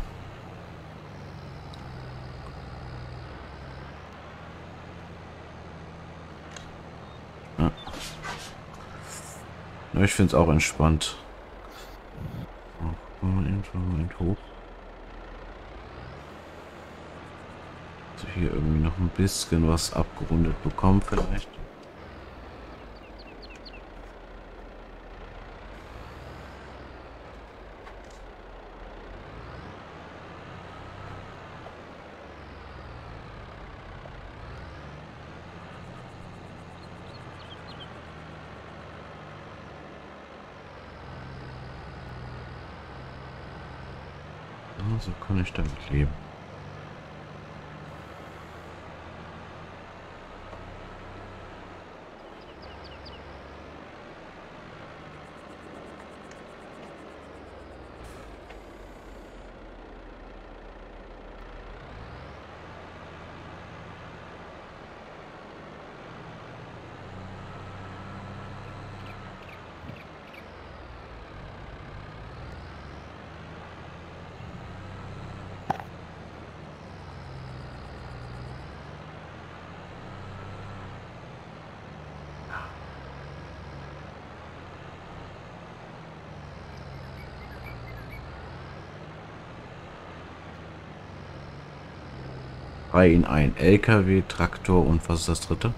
Ja. Ja, ich finde es auch entspannt. Moment hoch. Also hier irgendwie noch ein bisschen was abgerundet bekommen vielleicht. So kann ich damit leben. in ein LKW, Traktor und was ist das dritte?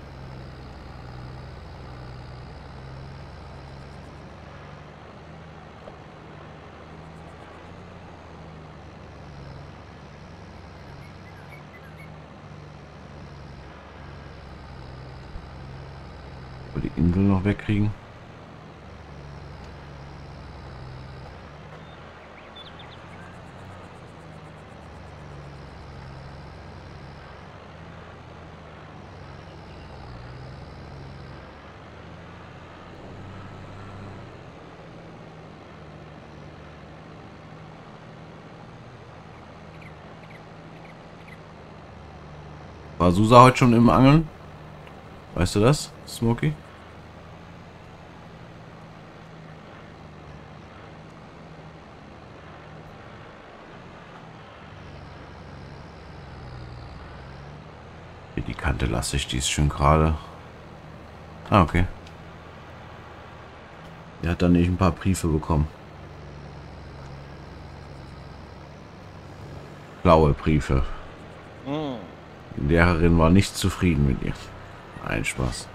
Die Insel noch wegkriegen. War Susa heute schon im Angeln? Weißt du das, Smokey? Die Kante lasse ich, die ist schön gerade. Ah, okay. Er hat dann nicht ein paar Briefe bekommen. Blaue Briefe. Die Lehrerin war nicht zufrieden mit ihr. Ein Spaß.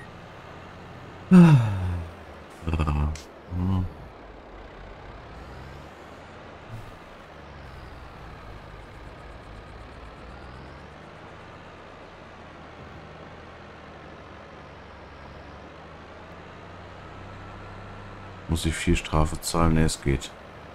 Muss ich viel Strafe zahlen? Ne, es geht.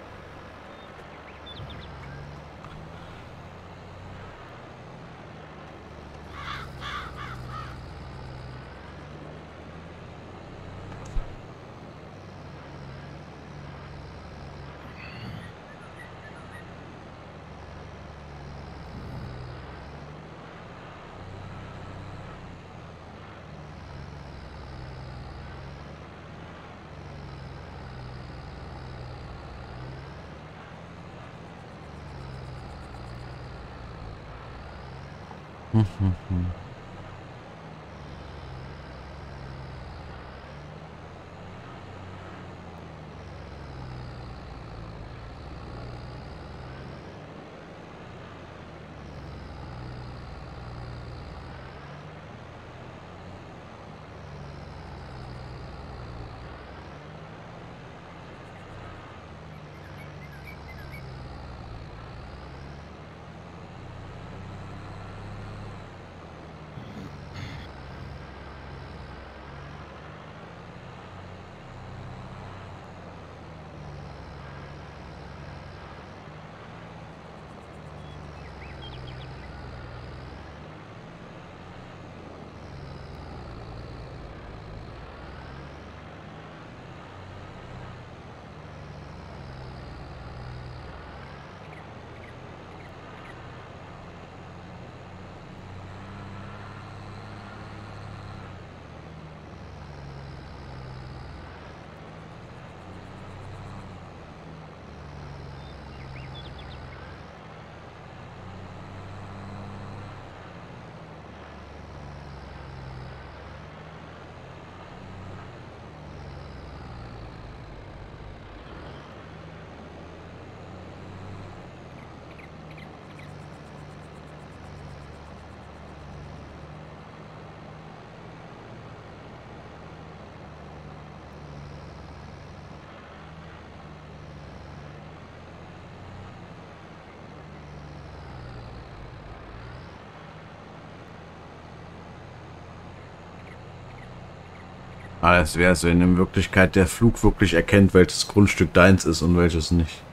Alles wäre es, wenn in Wirklichkeit der Flug wirklich erkennt, welches Grundstück deins ist und welches nicht.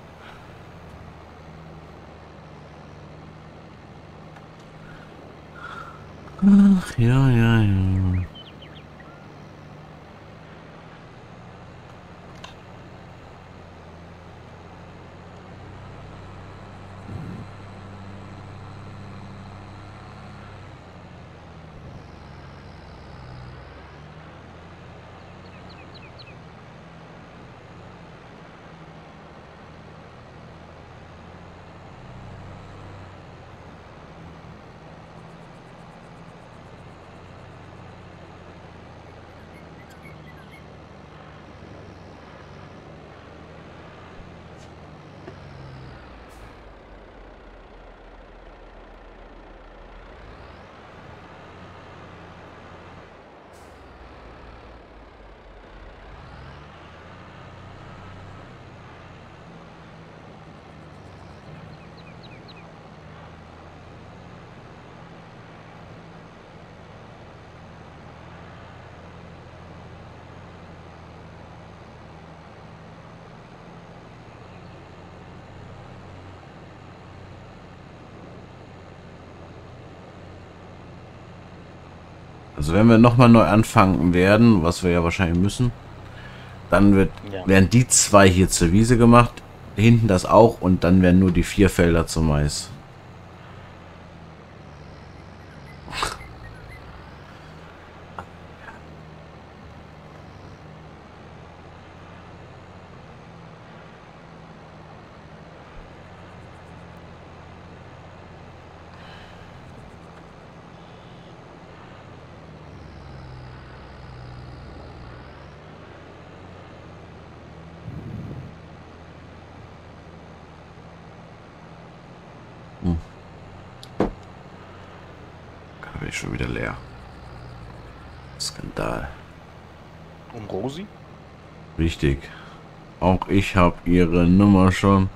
Ach, ja, ja, ja. Also wenn wir nochmal neu anfangen werden, was wir ja wahrscheinlich müssen, dann werden die 2 hier zur Wiese gemacht, hinten das auch und dann werden nur die 4 Felder zum Mais. Da bin ich schon wieder leer. Skandal.
Und Rosi?
Richtig. Auch ich habe ihre Nummer schon.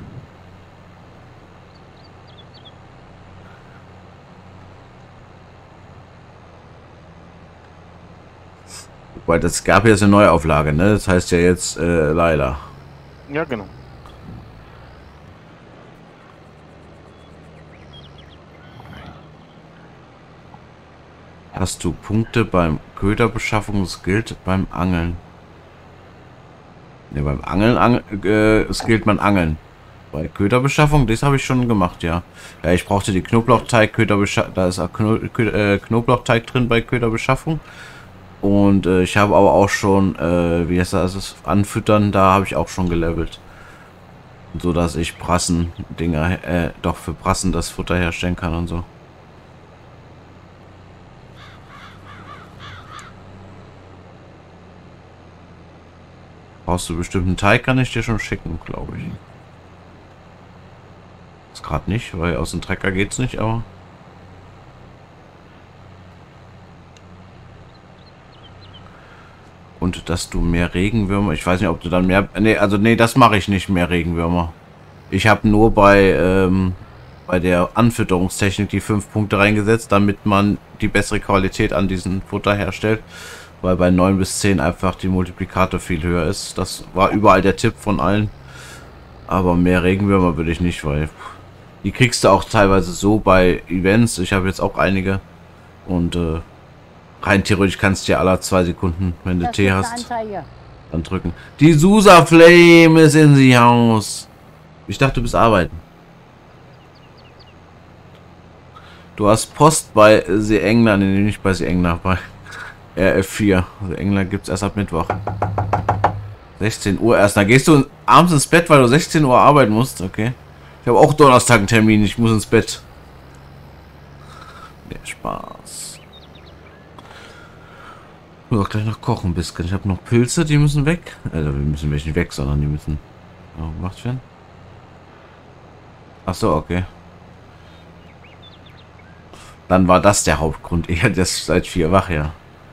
Weil das gab jetzt eine Neuauflage, ne? Das heißt ja jetzt Laila.
Ja, genau.
Hast du Punkte beim Köderbeschaffung? Das gilt beim Angeln. Ne, beim Angeln es gilt man Angeln. Bei Köderbeschaffung, das habe ich schon gemacht, ja. Ja, ich brauchte die Knoblauchteig, da ist auch Knoblauchteig drin bei Köderbeschaffung. Und ich habe aber auch schon, wie heißt das, Anfüttern, da habe ich auch schon gelevelt. So dass ich Brassen-Dinger, doch für Brassen das Futter herstellen kann und so. Brauchst du bestimmten Teig, kann ich dir schon schicken, glaube ich. Ist gerade nicht, weil aus dem Trecker geht's nicht, aber... Und dass du mehr Regenwürmer... Ich weiß nicht, ob du dann mehr... Nee, also nee, das mache ich nicht, mehr Regenwürmer. Ich habe nur bei der Anfütterungstechnik die 5 Punkte reingesetzt, damit man die bessere Qualität an diesem Futter herstellt. Weil bei 9 bis 10 einfach die Multiplikator viel höher ist. Das war überall der Tipp von allen. Aber mehr Regenwürmer würde ich nicht, weil die kriegst du auch teilweise so bei Events. Ich habe jetzt auch einige. Und rein theoretisch kannst du ja alle 2 Sekunden, wenn du Tee hast, dann drücken. Die Susa Flame ist in sie Haus. Ich dachte, du bist arbeiten. Du hast Post bei The Engler, nee, nicht bei The Engler, bei RF4. Also England gibt es erst ab Mittwoch. 16 Uhr erst. Da gehst du abends ins Bett, weil du 16 Uhr arbeiten musst. Okay. Ich habe auch Donnerstag einen Termin. Ich muss ins Bett. Der Spaß. Ich muss auch gleich noch kochen ein bisschen. Ich habe noch Pilze, die müssen weg. Also wir müssen nicht weg, sondern die müssen gemacht werden. Ach so, okay. Dann war das der Hauptgrund. Ich hatte das seit 4 wach, ja.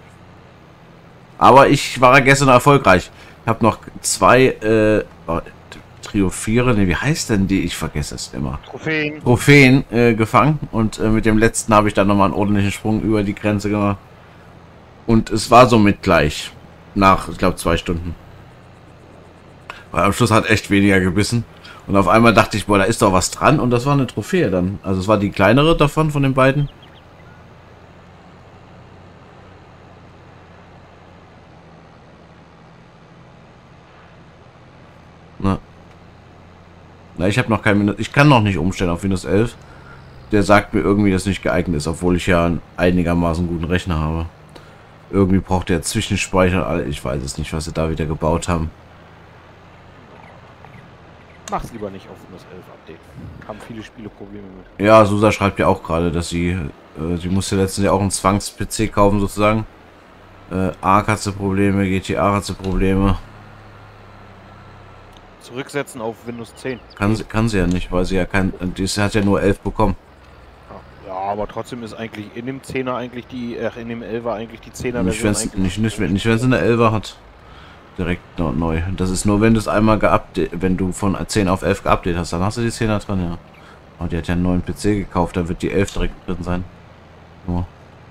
Aber ich war gestern erfolgreich. Ich habe noch 2 Triumphiere, ne, wie heißt denn die? Ich vergesse es immer. Trophäen gefangen. Und mit dem letzten habe ich dann nochmal einen ordentlichen Sprung über die Grenze gemacht. Und es war somit gleich. Nach, ich glaube, 2 Stunden. Weil am Schluss hat echt weniger gebissen. Und auf einmal dachte ich, boah, da ist doch was dran. Und das war eine Trophäe dann. Also es war die kleinere davon, von den beiden. Na, ich habe noch kein Windows. Ich kann noch nicht umstellen auf Windows 11. Der sagt mir irgendwie, dass nicht geeignet ist, obwohl ich ja einen einigermaßen guten Rechner habe. Irgendwie braucht der Zwischenspeicher. Ich weiß es nicht, was sie da wieder gebaut haben.
Mach's lieber nicht auf Windows 11 Update. Haben viele Spiele Probleme mit.
Ja, Susa schreibt ja auch gerade, dass sie musste letztens ja auch einen Zwangs-PC kaufen sozusagen. Ark hat sie Probleme, GTA hat sie Probleme.
Zurücksetzen auf Windows 10.
Kann sie ja nicht, weil sie ja die hat ja nur 11 bekommen.
Ja, aber trotzdem ist eigentlich in dem 10er eigentlich die, in dem 11er eigentlich die 10er
Nicht, wenn es eine 11er hat. Direkt neu. Das ist nur, wenn du es einmal wenn du von 10 auf 11 geupdatet hast, dann hast du die 10er dran, ja. Und die hat ja einen neuen PC gekauft, da wird die 11 direkt drin sein. Ja.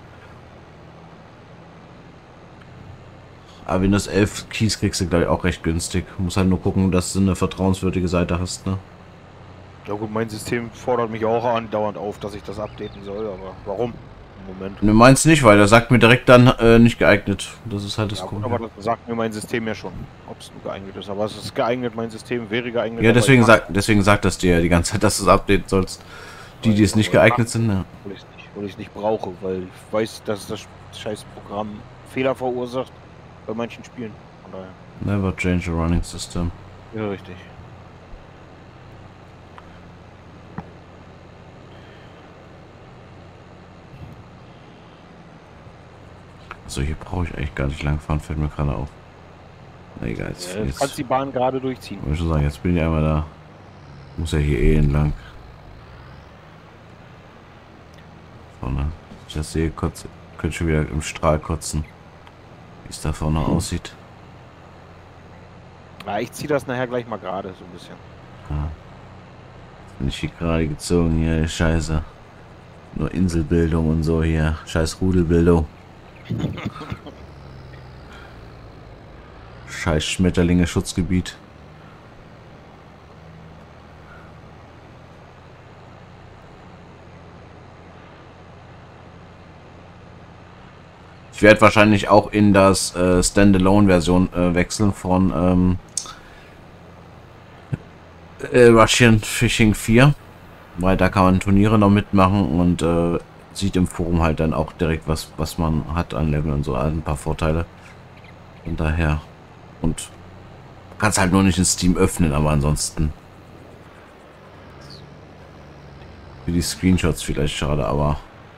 Aber Windows 11 Keys kriegst du, glaube ich, auch recht günstig. Muss halt nur gucken, dass du eine vertrauenswürdige Seite hast, ne?
Ja gut, mein System fordert mich auch andauernd auf, dass ich das updaten soll, aber warum? im Moment.
Ne, meinst nicht, weil er sagt mir direkt dann nicht geeignet. Das ist halt das
Ja, gut,
Coole.
aber das sagt mir mein System ja schon, ob es geeignet ist. Aber es ist geeignet, mein System wäre geeignet.
Ja,
aber ich
deswegen sagt das dir ja die ganze Zeit, dass du es updaten sollst. Die es nicht geeignet sind, ja.
Weil ich es nicht brauche, weil ich weiß, dass das scheiß Programm Fehler verursacht bei manchen Spielen. Von daher.
Never change a running system.
Ja, richtig.
Also hier brauche ich eigentlich gar nicht lang fahren, fällt mir gerade auf. Na egal, jetzt,
Ja, du kannst die Bahn gerade durchziehen.
Wollte ich schon sagen, jetzt bin ich einmal da. Muss ja hier eh entlang. Vorne. Ich das sehe, könnte schon wieder im Strahl kotzen. Wie es da vorne aussieht.
Ja, ich ziehe das nachher gleich mal gerade, so ein bisschen.
Ja. Bin ich hier gerade gezogen hier, scheiße. Nur Inselbildung und so hier. Scheiß Rudelbildung. Scheiß Schmetterlinge Schutzgebiet. Ich werde wahrscheinlich auch in das Standalone-Version wechseln von Russian Fishing 4. Weil da kann man Turniere noch mitmachen und sieht im Forum halt dann auch direkt, was man hat an Level und so. Also ein paar Vorteile. Von daher. Und kannst halt nur nicht in Steam öffnen, aber ansonsten. Für die Screenshots vielleicht schade, aber.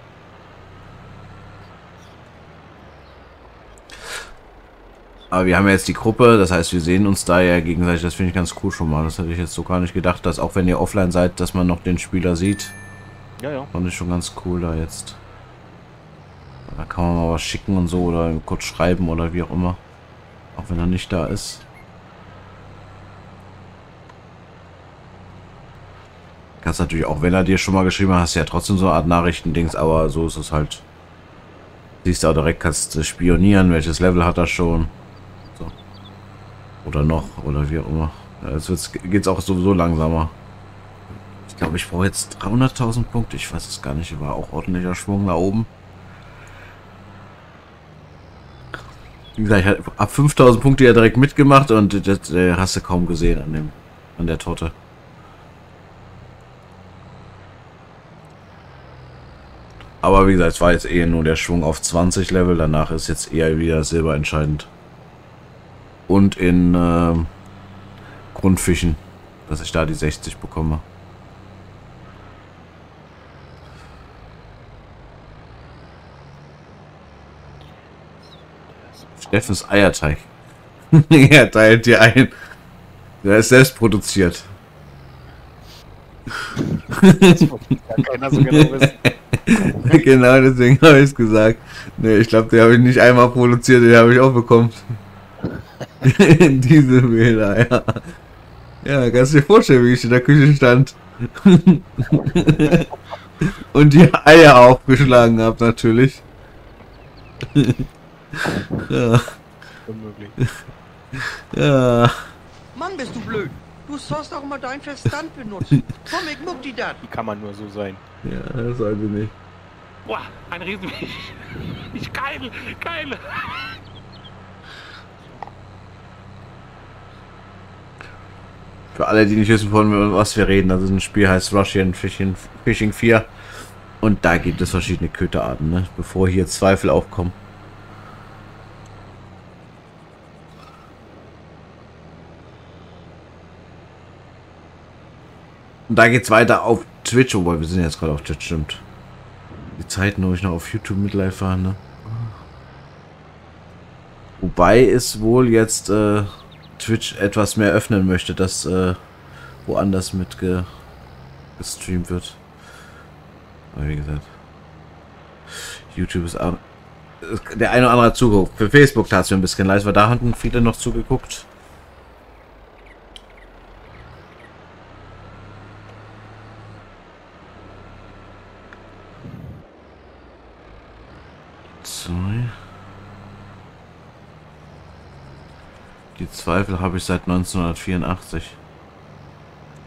Aber wir haben ja jetzt die Gruppe, das heißt, wir sehen uns da ja gegenseitig. Das finde ich ganz cool schon mal. Das hätte ich jetzt so gar nicht gedacht, dass auch wenn ihr offline seid, dass man noch den Spieler sieht.
Ja, ja.
Fand ich schon ganz cool da jetzt. Da kann man mal was schicken und so oder kurz schreiben oder wie auch immer. Auch wenn er nicht da ist. Kannst natürlich auch, wenn er dir schon mal geschrieben hat, hast du ja trotzdem so eine Art Nachrichtendings, aber so ist es halt. Siehst du auch direkt, kannst du spionieren, welches Level hat er schon. So. Oder noch, oder wie auch immer. Ja, jetzt geht's auch sowieso langsamer. Ich glaube, ich brauche jetzt 300.000 Punkte. Ich weiß es gar nicht. War auch ordentlicher Schwung da oben. Wie gesagt, ich habe ab 5.000 Punkte ja direkt mitgemacht und das hast du kaum gesehen an der Torte. Aber wie gesagt, es war jetzt eher nur der Schwung auf 20 Level. Danach ist jetzt eher wieder Silber entscheidend. Und in Grundfischen, dass ich da die 60 bekomme. Steffens Eierteig. Er teilt dir ein. Der ist selbst produziert.
Das wollte gar keiner so genau wissen.
Genau, deswegen habe ich es gesagt. Ne, ich glaube, den habe ich nicht einmal produziert, den habe ich auch bekommen. Diese Bilder, ja. Ja, kannst du dir vorstellen, wie ich in der Küche stand. Und die Eier aufgeschlagen habe, natürlich. Ja.
Unmöglich.
Ja.
Mann, bist du blöd. Du sollst auch mal deinen Verstand benutzen. Komm, ich muck die dat.
Wie kann man nur so sein?
Ja, das sollte nicht.
Boah, ein Riesenfisch. Geil, geil.
Für alle, die nicht wissen, von was wir reden, also ein Spiel heißt Russian Fishing 4. Und da gibt es verschiedene Köterarten, ne? Bevor hier Zweifel aufkommen. Und da geht's weiter auf Twitch, obwohl wir sind jetzt gerade auf Twitch, stimmt. Die Zeiten, wo ich noch auf YouTube mit live war, ne? Wobei es wohl jetzt Twitch etwas mehr öffnen möchte, dass woanders mit gestreamt wird. Aber wie gesagt, YouTube ist auch, der eine oder andere hat zugeguckt. Für Facebook tat es mir ein bisschen leid, weil da hatten viele noch zugeguckt. Die Zweifel habe ich seit 1984.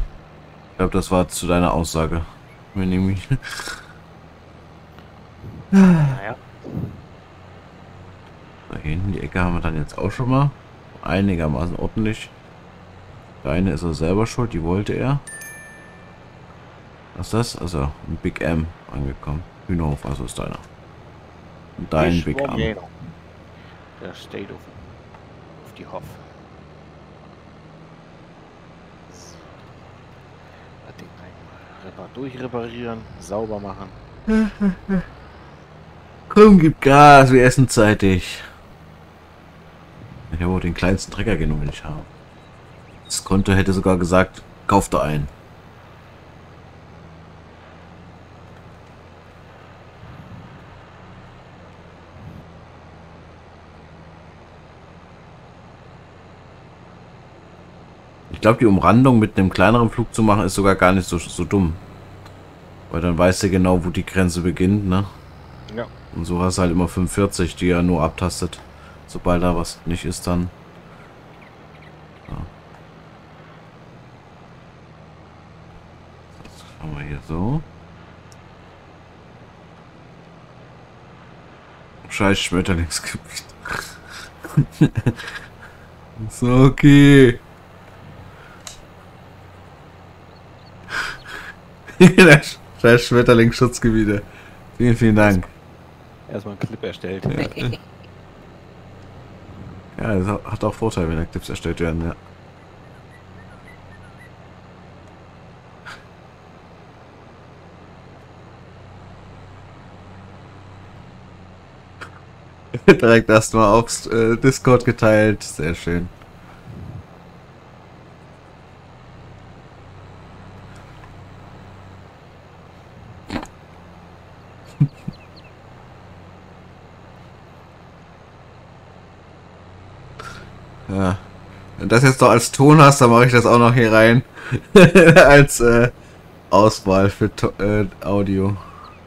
Ich glaube, das war zu deiner Aussage. Wenn ich mich
Naja.
Da hinten die Ecke haben wir dann jetzt auch schon mal einigermaßen ordentlich. Der eine ist er selber schuld, die wollte er. Was ist das? Also ein Big M angekommen. Hühnerhof, also ist deiner. Dein Big M.
Der steht auf die Hof. Das Ding einmal durchreparieren, sauber machen.
Komm, gib Gas, wir essen zeitig. Ich habe auch den kleinsten Trecker genommen, den ich habe. Das Konto hätte sogar gesagt, kauf da einen. Ich glaube, die Umrandung mit einem kleineren Flug zu machen, ist sogar gar nicht so dumm. Weil dann weißt du genau, wo die Grenze beginnt, ne?
Ja.
Und so hast du halt immer 45, die er nur abtastet. Sobald da was nicht ist, dann... Ja. Das haben wir hier so. Scheiß Schmetterlingsgebiet. So, okay. Scheiß Schmetterlingsschutzgebiete. Vielen, vielen Dank.
Erstmal einen Clip erstellt.
Ja, das hat auch Vorteile, wenn da Clips erstellt werden, ja. Direkt erstmal aufs Discord geteilt. Sehr schön. Ja. Wenn du das jetzt doch als Ton hast, dann mache ich das auch noch hier rein. Als Auswahl für Audio.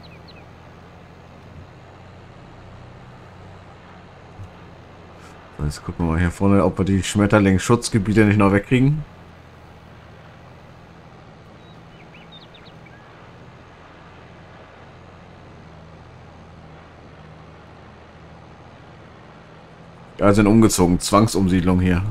So, jetzt gucken wir mal hier vorne, ob wir die Schmetterlingsschutzgebiete nicht noch wegkriegen. Ja, sind umgezogen. Zwangsumsiedlung hier.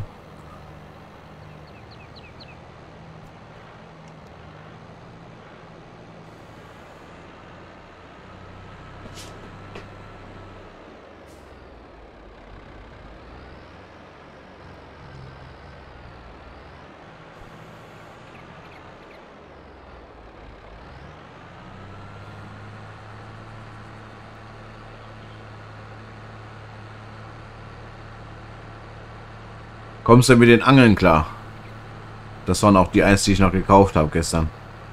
Kommst du mit den Angeln klar? Das waren auch die eins, die ich noch gekauft habe gestern.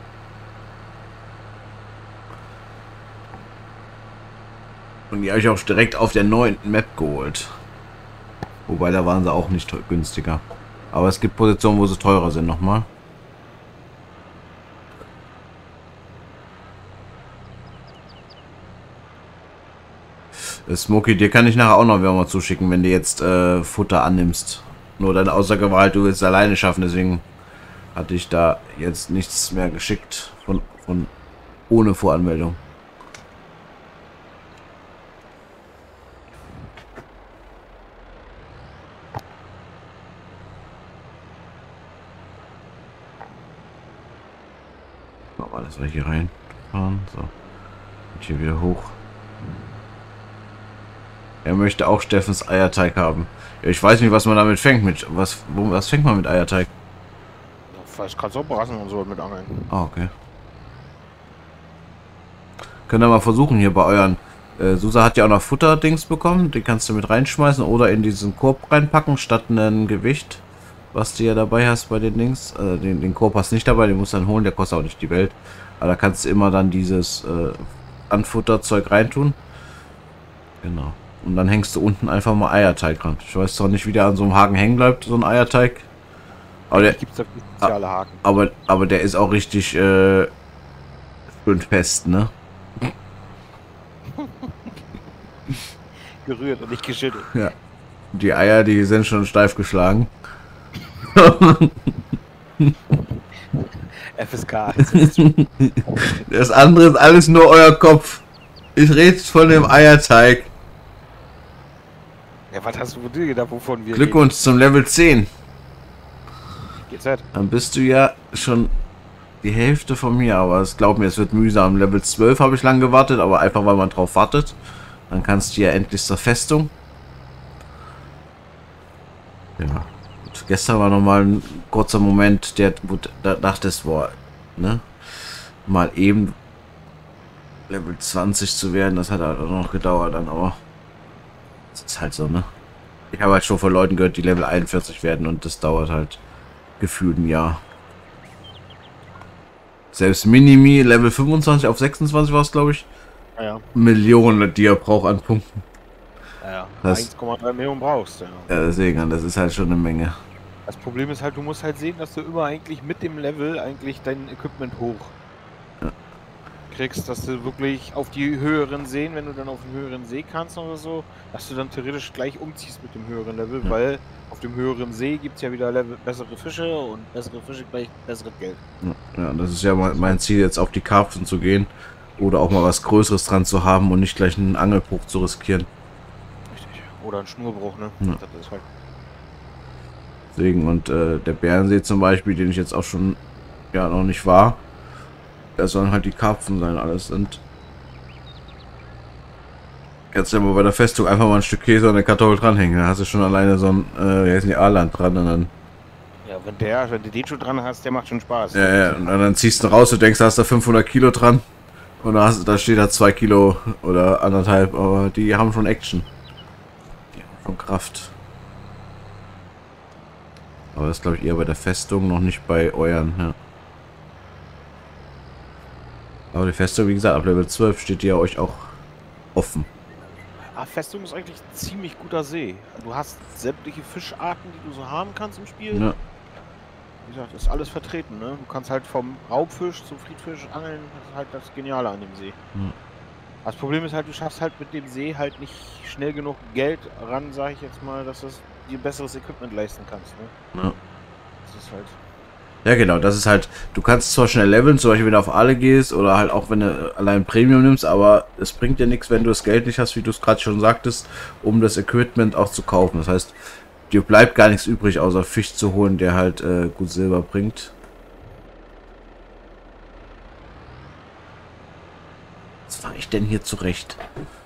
Und die habe ich auch direkt auf der 9. Map geholt. Wobei, da waren sie auch nicht günstiger. Aber es gibt Positionen, wo sie teurer sind nochmal. Smokey, dir kann ich nachher auch noch mal zuschicken, wenn du jetzt Futter annimmst. Nur deine Aussage war halt, du willst es alleine schaffen, deswegen hatte ich da jetzt nichts mehr geschickt von ohne Voranmeldung. Mal alles hier reinfahren. So. Und hier wieder hoch. Er möchte auch Steffens Eierteig haben. Ja, ich weiß nicht, was man damit fängt. Was fängt man mit Eierteig?
Das kannst du auch brassen und so mit angeln.
Ah, okay. Könnt ihr mal versuchen hier bei euren... Susa hat ja auch noch Futterdings bekommen. Die kannst du mit reinschmeißen oder in diesen Korb reinpacken, statt ein Gewicht, was du ja dabei hast bei den Dings. Den Korb hast du nicht dabei, den musst du dann holen. Der kostet auch nicht die Welt. Aber da kannst du immer dann dieses Anfutterzeug reintun. Genau. Und dann hängst du unten einfach mal Eierteig ran. Ich weiß zwar nicht, wie der an so einem Haken hängen bleibt, so ein Eierteig. Aber der
Gibt's da spezielle Haken.
Aber der ist auch richtig schön fest, ne?
Gerührt und nicht geschüttelt.
Ja. Die Eier, die sind schon steif geschlagen.
FSK.
Das andere ist alles nur euer Kopf. Ich rede von dem Eierteig.
Ja, was hast du von dir gedacht, wovon wir
Glückwunsch zum Level 10.
reden? GZ.
Dann bist du ja schon die Hälfte von mir, aber es glaub mir, es wird mühsam. Level 12 habe ich lang gewartet, aber einfach weil man drauf wartet. Dann kannst du ja endlich zur Festung. Ja. Und gestern war nochmal ein kurzer Moment, wo da dachtest, boah, ne? Mal eben Level 20 zu werden, das hat halt auch noch gedauert dann, aber das ist halt so, ne? Ich habe halt schon von Leuten gehört, die Level 41 werden und das dauert halt gefühlt ein Jahr. Selbst Minimi Level 25 auf 26 war es, glaube ich.
Ja.
Millionen, die er braucht an Punkten.
Ja.
Das-
1,3 Millionen brauchst du. Ja.
Ja, deswegen, das ist halt schon eine Menge.
Das Problem ist halt, du musst halt sehen, dass du immer eigentlich mit dem Level eigentlich dein Equipment hoch kriegst, dass du wirklich auf die höheren Seen, wenn du dann auf den höheren See kannst oder so, dass du dann theoretisch gleich umziehst mit dem höheren Level,
Ja.
weil auf dem höheren See gibt es ja wieder bessere Fische und bessere Fische gleich besseres Geld.
Ja, das ist ja mein Ziel, jetzt auf die Karpfen zu gehen. Oder auch mal was Größeres dran zu haben und nicht gleich einen Angelbruch zu riskieren.
Richtig. Oder ein Schnurbruch, ne?
Ja.
Das ist halt.
Deswegen, und der Bärensee zum Beispiel, den ich jetzt auch schon ja noch nicht war, da sollen halt die Karpfen sein, alles sind. Jetzt ja mal bei der Festung einfach mal ein Stück Käse und eine Kartoffel dranhängen, da hast du schon alleine so ein, wie heißt die, Aaland dran und dann,
Ja, wenn du den schon dran hast, der macht schon Spaß.
ja, und dann ziehst du raus und denkst, da hast du 500 Kilo dran und da steht da 2 Kilo oder 1,5, aber die haben schon Action. Die haben schon Kraft. Aber das glaube ich eher bei der Festung, noch nicht bei euren, ja. Aber die Festung, wie gesagt, ab Level 12 steht die ja euch auch offen.
Festung ist eigentlich ein ziemlich guter See. Du hast sämtliche Fischarten, die du so haben kannst im Spiel.
Ja,
Wie gesagt, ist alles vertreten, ne? Du kannst halt vom Raubfisch zum Friedfisch angeln, das ist halt das Geniale an dem See.
Ja.
Das Problem ist halt, du schaffst halt mit dem See halt nicht schnell genug Geld ran, sage ich jetzt mal, dass du dir besseres Equipment leisten kannst, ne?
ja.
Das ist halt...
Ja, genau, das ist halt, du kannst zwar schnell leveln, zum Beispiel wenn du auf alle gehst oder halt auch wenn du allein Premium nimmst, aber es bringt dir nichts, wenn du das Geld nicht hast, wie du es gerade schon sagtest, um das Equipment auch zu kaufen. Das heißt, dir bleibt gar nichts übrig, außer Fisch zu holen, der halt gut Silber bringt. Was fahre ich denn hier zurecht?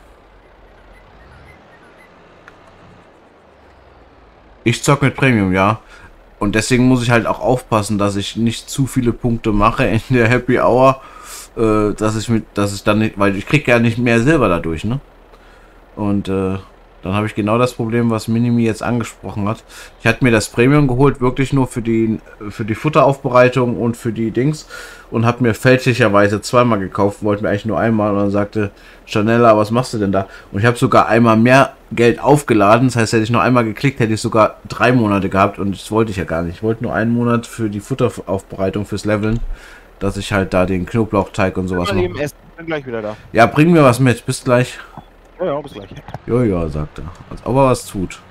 Ich zock mit Premium, ja. Und deswegen muss ich halt auch aufpassen, dass ich nicht zu viele Punkte mache in der Happy Hour, dass ich dann nicht, weil ich kriege ja nicht mehr Silber dadurch, ne? Und dann habe ich genau das Problem, was Minimi jetzt angesprochen hat. Ich hatte mir das Premium geholt, wirklich nur für die Futteraufbereitung und für die Dings und habe mir fälschlicherweise zweimal gekauft, wollte mir eigentlich nur einmal und dann sagte Chanella, was machst du denn da? Und ich habe sogar einmal mehr Geld aufgeladen, das heißt, hätte ich nur einmal geklickt, hätte ich sogar 3 Monate gehabt und das wollte ich ja gar nicht. Ich wollte nur einen Monat für die Futteraufbereitung, fürs Leveln, dass ich halt da den Knoblauchteig und sowas
Mal eben
mache.
essen, bin gleich wieder da.
Ja, bring mir was mit, bis gleich.
Ja, ja, bis gleich.
Ja, sagt er. Als ob er was tut.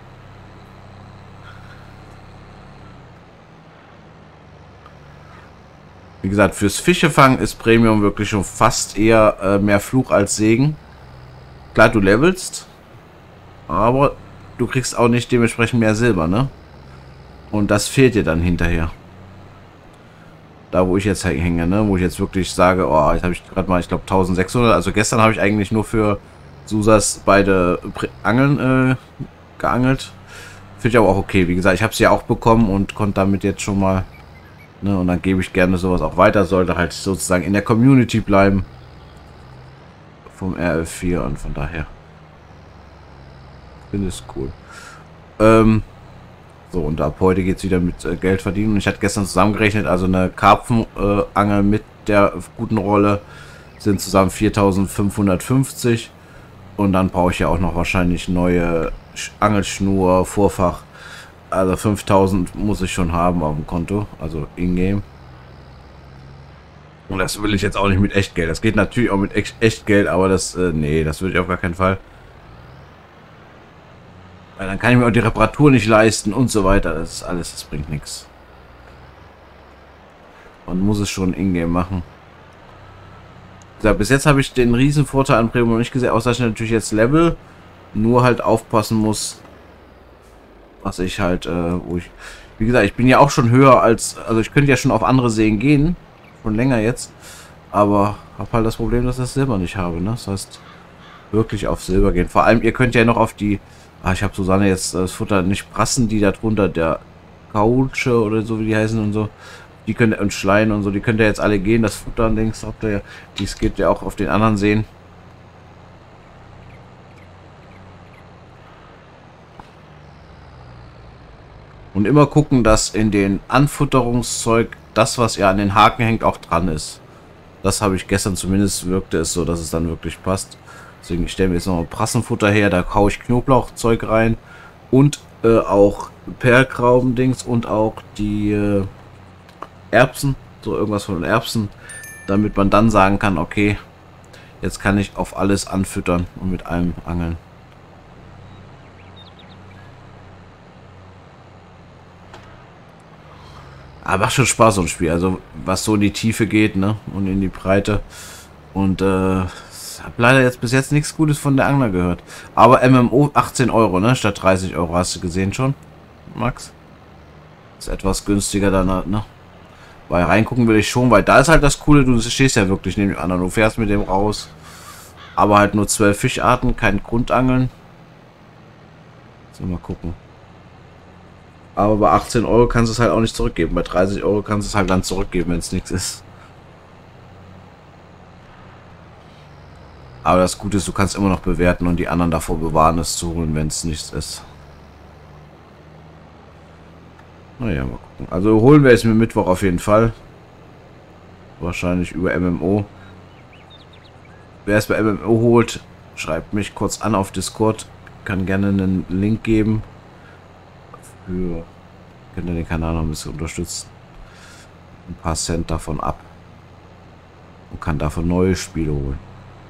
Wie gesagt, fürs Fischefangen ist Premium wirklich schon fast eher mehr Fluch als Segen. Klar, du levelst, aber du kriegst auch nicht dementsprechend mehr Silber, ne? Und das fehlt dir dann hinterher. Da, wo ich jetzt hänge, ne? Wo ich jetzt wirklich sage, oh, jetzt habe ich gerade mal, ich glaube, 1600. Also gestern habe ich eigentlich nur für Susas beide Angeln geangelt. Finde ich aber auch okay. Wie gesagt, ich habe sie ja auch bekommen und konnte damit jetzt schon mal, ne, und dann gebe ich gerne sowas auch weiter. Sollte halt sozusagen in der Community bleiben. Vom RF4 und von daher. Finde es cool. So, und ab heute geht es wieder mit Geld verdienen. Und ich hatte gestern zusammengerechnet, also eine Karpfenangel mit der guten Rolle sind zusammen 4550. Und dann brauche ich ja auch noch wahrscheinlich neue Angelschnur, Vorfach. Also 5000 muss ich schon haben auf dem Konto, also in-game. Und das will ich jetzt auch nicht mit Echtgeld. Das geht natürlich auch mit Echtgeld, aber das, nee, das würde ich auf gar keinen Fall. Weil dann kann ich mir auch die Reparatur nicht leisten und so weiter. Das ist alles, das bringt nichts. Man muss es schon in-game machen. Ja, bis jetzt habe ich den riesen Vorteil an Premium nicht gesehen, außer dass ich natürlich jetzt Level nur halt aufpassen muss, was ich halt, wo ich, wie gesagt, ich bin ja auch schon höher als, also ich könnte ja schon auf andere Seen gehen, schon länger jetzt, aber habe halt das Problem, dass ich das Silber nicht habe, ne? Das heißt, wirklich auf Silber gehen. Vor allem, ihr könnt ja noch auf die, ich habe Susanne jetzt das Futter nicht prassen, die da drunter, der Kautsche oder so, wie die heißen und so, die könnt ihr, und Schleien und so, die könnt ihr jetzt alle gehen, das Futter links habt ihr ja, dies geht ja auch auf den anderen Seen. Und immer gucken, dass in den Anfutterungszeug das, was ihr an den Haken hängt, auch dran ist. Das habe ich gestern zumindest, wirkte es so, dass es dann wirklich passt. Deswegen stellen wir jetzt noch ein Prassenfutter her, da haue ich Knoblauchzeug rein und auch Perlkraubendings und auch die Erbsen, so irgendwas von den Erbsen, damit man dann sagen kann, okay, jetzt kann ich auf alles anfüttern und mit allem angeln. Aber macht schon Spaß, so ein Spiel. Also, was so in die Tiefe geht, ne? Und in die Breite. Und, habe leider jetzt bis jetzt nichts Gutes von der Angler gehört. Aber MMO 18 Euro, ne? Statt 30 Euro, hast du gesehen schon, Max? Ist etwas günstiger dann halt, ne? Weil reingucken will ich schon, weil da ist halt das Coole, du stehst ja wirklich neben dem anderen. Du fährst mit dem raus. Aber halt nur 12 Fischarten, kein Grundangeln. So, mal gucken. Aber bei 18 Euro kannst du es halt auch nicht zurückgeben. Bei 30 Euro kannst du es halt dann zurückgeben, wenn es nichts ist. Aber das Gute ist, du kannst immer noch bewerten und die anderen davor bewahren, es zu holen, wenn es nichts ist. Naja, mal gucken. Also holen wir es mir Mittwoch auf jeden Fall. Wahrscheinlich über MMO. Wer es bei MMO holt, schreibt mich kurz an auf Discord. Kann gerne einen Link geben. Könnt ihr den Kanal noch ein bisschen unterstützen. Ein paar Cent davon ab. Und kann davon neue Spiele holen.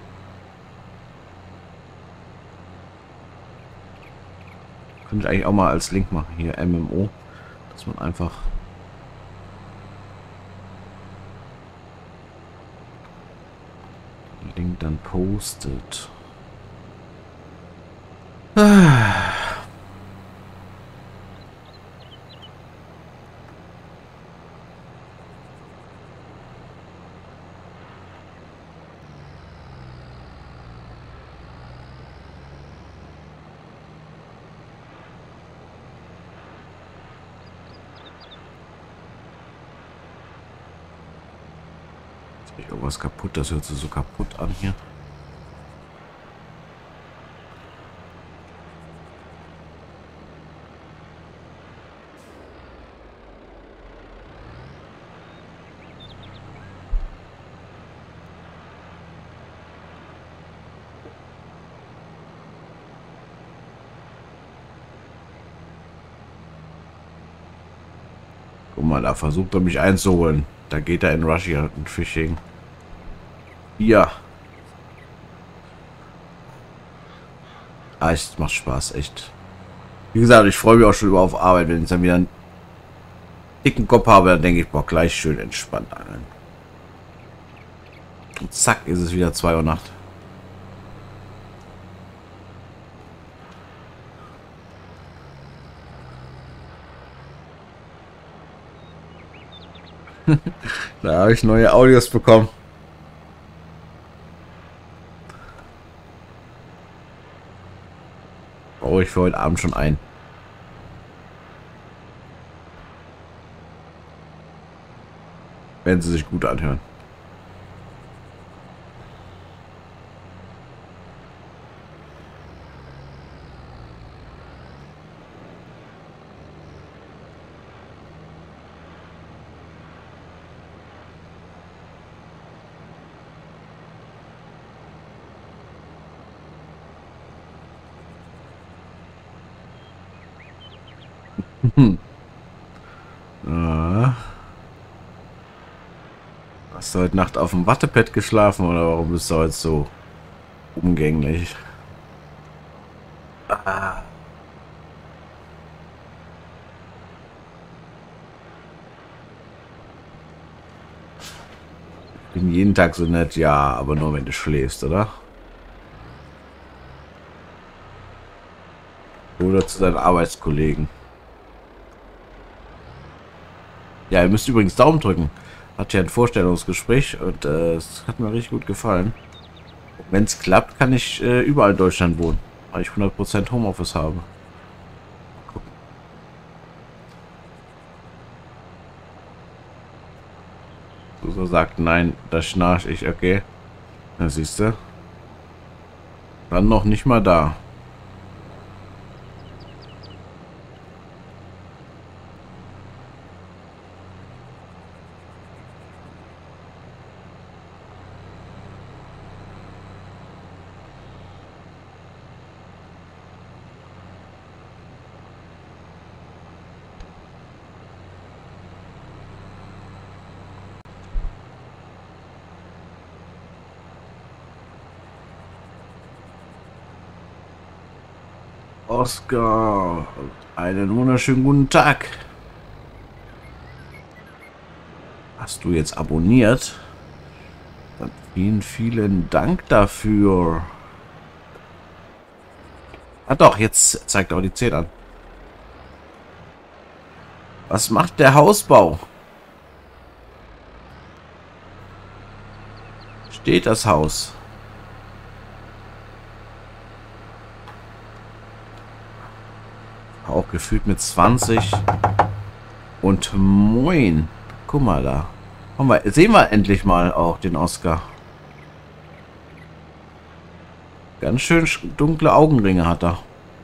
Könnte ich eigentlich auch mal als Link machen. Hier MMO. Dass man einfach... den Link dann postet. Irgendwas kaputt, das hört sich so kaputt an hier. Guck mal, da versucht er mich einzuholen. Da geht er in Russia und Fishing. Ja. Es macht Spaß, echt. Wie gesagt, ich freue mich auch schon über auf Arbeit. Wenn ich dann wieder einen dicken Kopf habe, dann denke ich, boah, gleich schön entspannt angeln. Und zack, ist es wieder 2 Uhr Nacht. Da habe ich neue Audios bekommen. Brauche ich für heute Abend schon ein. Wenn sie sich gut anhören. Hast du heute Nacht auf dem Wattepad geschlafen oder warum bist du heute so umgänglich? Bin jeden Tag so nett, ja, aber nur wenn du schläfst, oder? Oder zu deinen Arbeitskollegen. Ja, ihr müsst übrigens Daumen drücken. Hat ja ein Vorstellungsgespräch und es hat mir richtig gut gefallen. Wenn es klappt, kann ich überall in Deutschland wohnen, weil ich 100% Homeoffice habe. Gucken. So sagt nein, da schnarch ich, okay. Na siehst du. Dann noch nicht mal da. Oscar, einen wunderschönen guten Tag. Hast du jetzt abonniert? Dann vielen, vielen Dank dafür. Ah doch, jetzt zeigt auch die 10 an. Was macht der Hausbau? Steht das Haus? Auch gefühlt mit 20. Und moin. Guck mal da. Sehen wir endlich mal auch den Oscar. Ganz schön dunkle Augenringe hat er.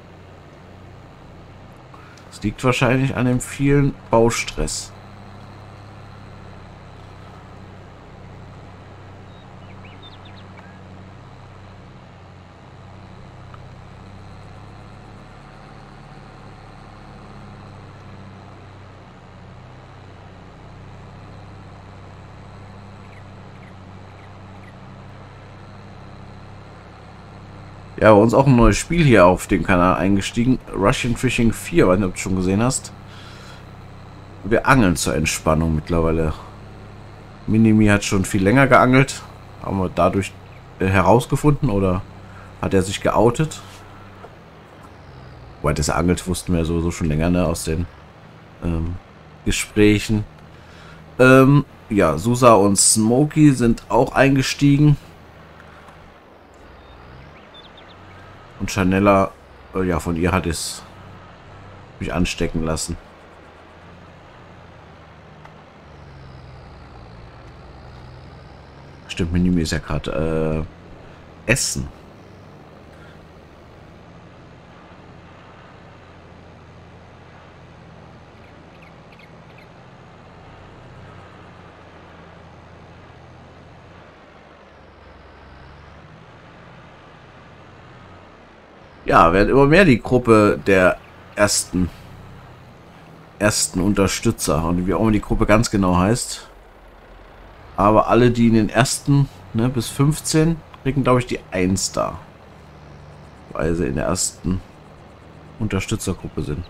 Das liegt wahrscheinlich an dem vielen Baustress. Ja, bei uns auch ein neues Spiel hier auf dem Kanal eingestiegen. Russian Fishing 4, wenn du das schon gesehen hast. Wir angeln zur Entspannung mittlerweile. Minimi hat schon viel länger geangelt. Haben wir dadurch herausgefunden oder hat er sich geoutet? Weil das angelt, wussten wir sowieso schon länger, ne, aus den Gesprächen. Ja, Susa und Smokey sind auch eingestiegen. Und Chanella, ja, von ihr hat es mich anstecken lassen. Stimmt, Minimi ist ja gerade Essen. Ja, werden immer mehr die Gruppe der ersten Unterstützer und wie auch immer die Gruppe ganz genau heißt. Aber alle, die in den ersten, ne, bis 15 kriegen, glaube ich, die 1 da. Weil sie in der ersten Unterstützergruppe sind.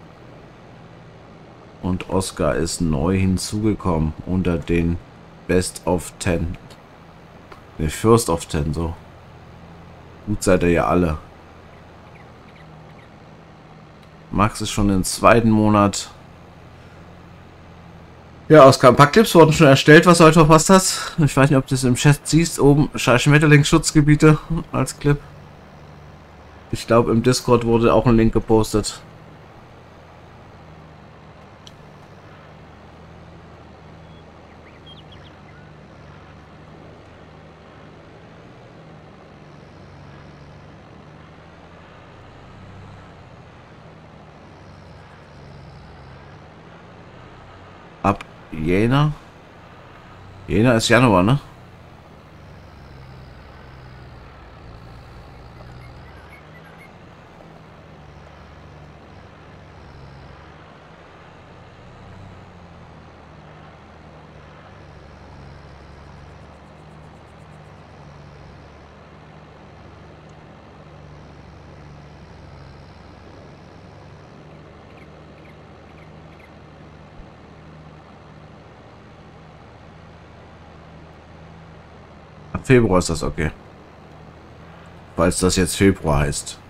Und Oscar ist neu hinzugekommen unter den Best of 10. Ne, First of 10, so. Gut seid ihr ja alle. Max ist schon im 2. Monat. Ja, Oskar, ein paar Clips wurden schon erstellt, was du heute verpasst hast. Ich weiß nicht, ob du es im Chat siehst. Oben Schmetterlingsschutzgebiete als Clip. Ich glaube, im Discord wurde auch ein Link gepostet. Ab Jänner. Jänner ist Januar, ne? Ab Februar ist das okay. Falls das jetzt Februar heißt.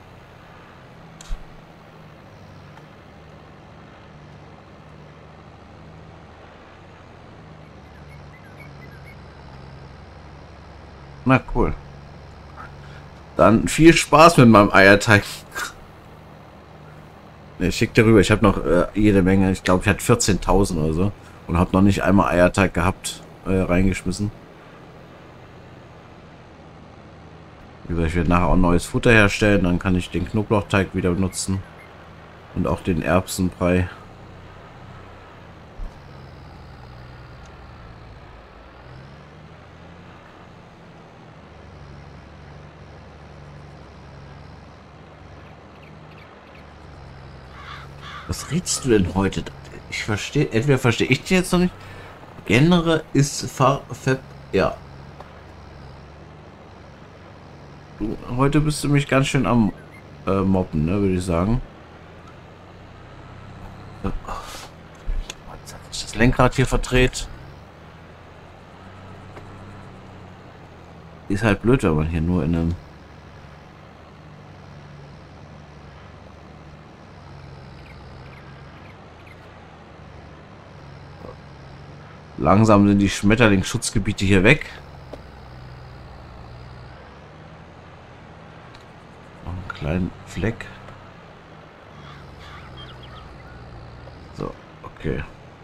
Na cool. Dann viel Spaß mit meinem Eierteig. Ich schicke dir rüber. Ich habe noch jede Menge. Ich glaube, ich hatte 14.000 oder so. Und habe noch nicht einmal Eierteig gehabt. Reingeschmissen. Wie gesagt, ich werde nachher auch neues Futter herstellen. Dann kann ich den Knoblauchteig wieder benutzen. Und auch den Erbsenbrei. Was redest du denn heute? Ich verstehe, entweder verstehe ich dich jetzt noch nicht. Genre ist ja. Heute bist du mich ganz schön am Mobben, ne, würde ich sagen. Das Lenkrad hier verdreht. Ist halt blöd, wenn man hier nur in einem... Langsam sind die Schmetterlingsschutzgebiete hier weg. Noch einen kleinen Fleck. So, okay.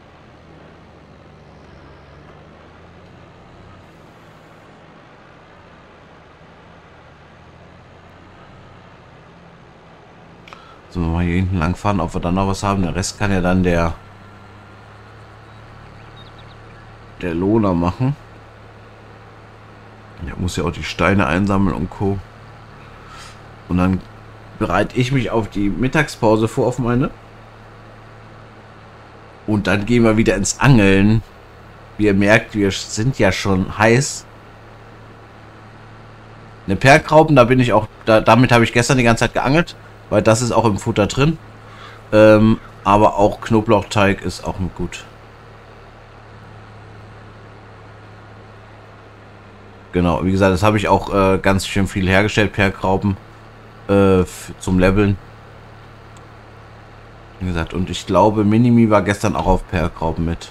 So, mal hier hinten lang fahren, ob wir dann noch was haben. Der Rest kann ja dann der Lohner machen. Der muss ja auch die Steine einsammeln und Co. Und dann bereite ich mich auf die Mittagspause vor, auf meine. Und dann gehen wir wieder ins Angeln. Wie ihr merkt, wir sind ja schon heiß. Eine Perlkraupen, da bin ich auch, damit habe ich gestern die ganze Zeit geangelt, weil das ist auch im Futter drin. Aber auch Knoblauchteig ist auch gut. Genau, wie gesagt, das habe ich auch ganz schön viel hergestellt, Perlkraupen zum Leveln. Wie gesagt, und ich glaube, Minimi war gestern auch auf Perlkraupen mit.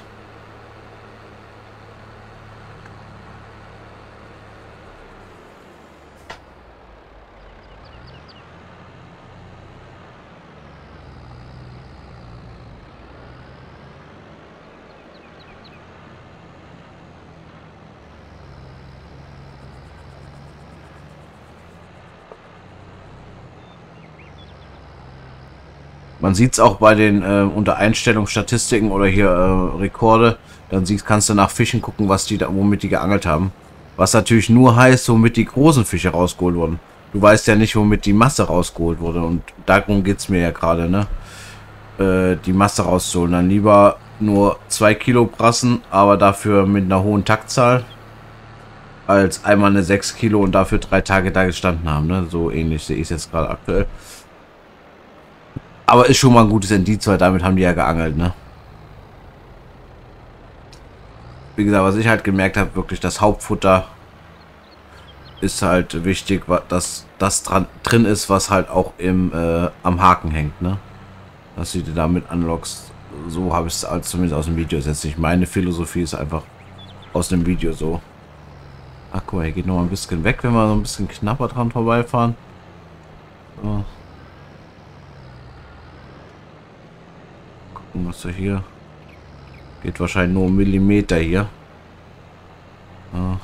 Man sieht es auch bei den unter Einstellungsstatistiken oder hier Rekorde. Dann kannst du nach Fischen gucken, womit die geangelt haben. Was natürlich nur heißt, womit die großen Fische rausgeholt wurden. Du weißt ja nicht, womit die Masse rausgeholt wurde. Und darum geht es mir ja gerade, ne? Die Masse rauszuholen. Dann lieber nur 2 Kilo Brassen, aber dafür mit einer hohen Taktzahl. Als einmal eine 6 Kilo und dafür 3 Tage da gestanden haben, ne? So ähnlich sehe ich es jetzt gerade aktuell. Aber ist schon mal ein gutes Indiz, weil damit haben die ja geangelt, ne? Wie gesagt, was ich halt gemerkt habe, wirklich das Hauptfutter ist halt wichtig, dass das drin ist, was halt auch am Haken hängt, ne? Dass du dir damit anlockst. So habe ich es als zumindest aus dem Video. Das ist jetzt nicht meine Philosophie, ist einfach aus dem Video so. Ach guck mal, hier geht noch mal ein bisschen weg, wenn wir so ein bisschen knapper dran vorbeifahren. So. Was hier geht wahrscheinlich nur um Millimeter hier. Ja.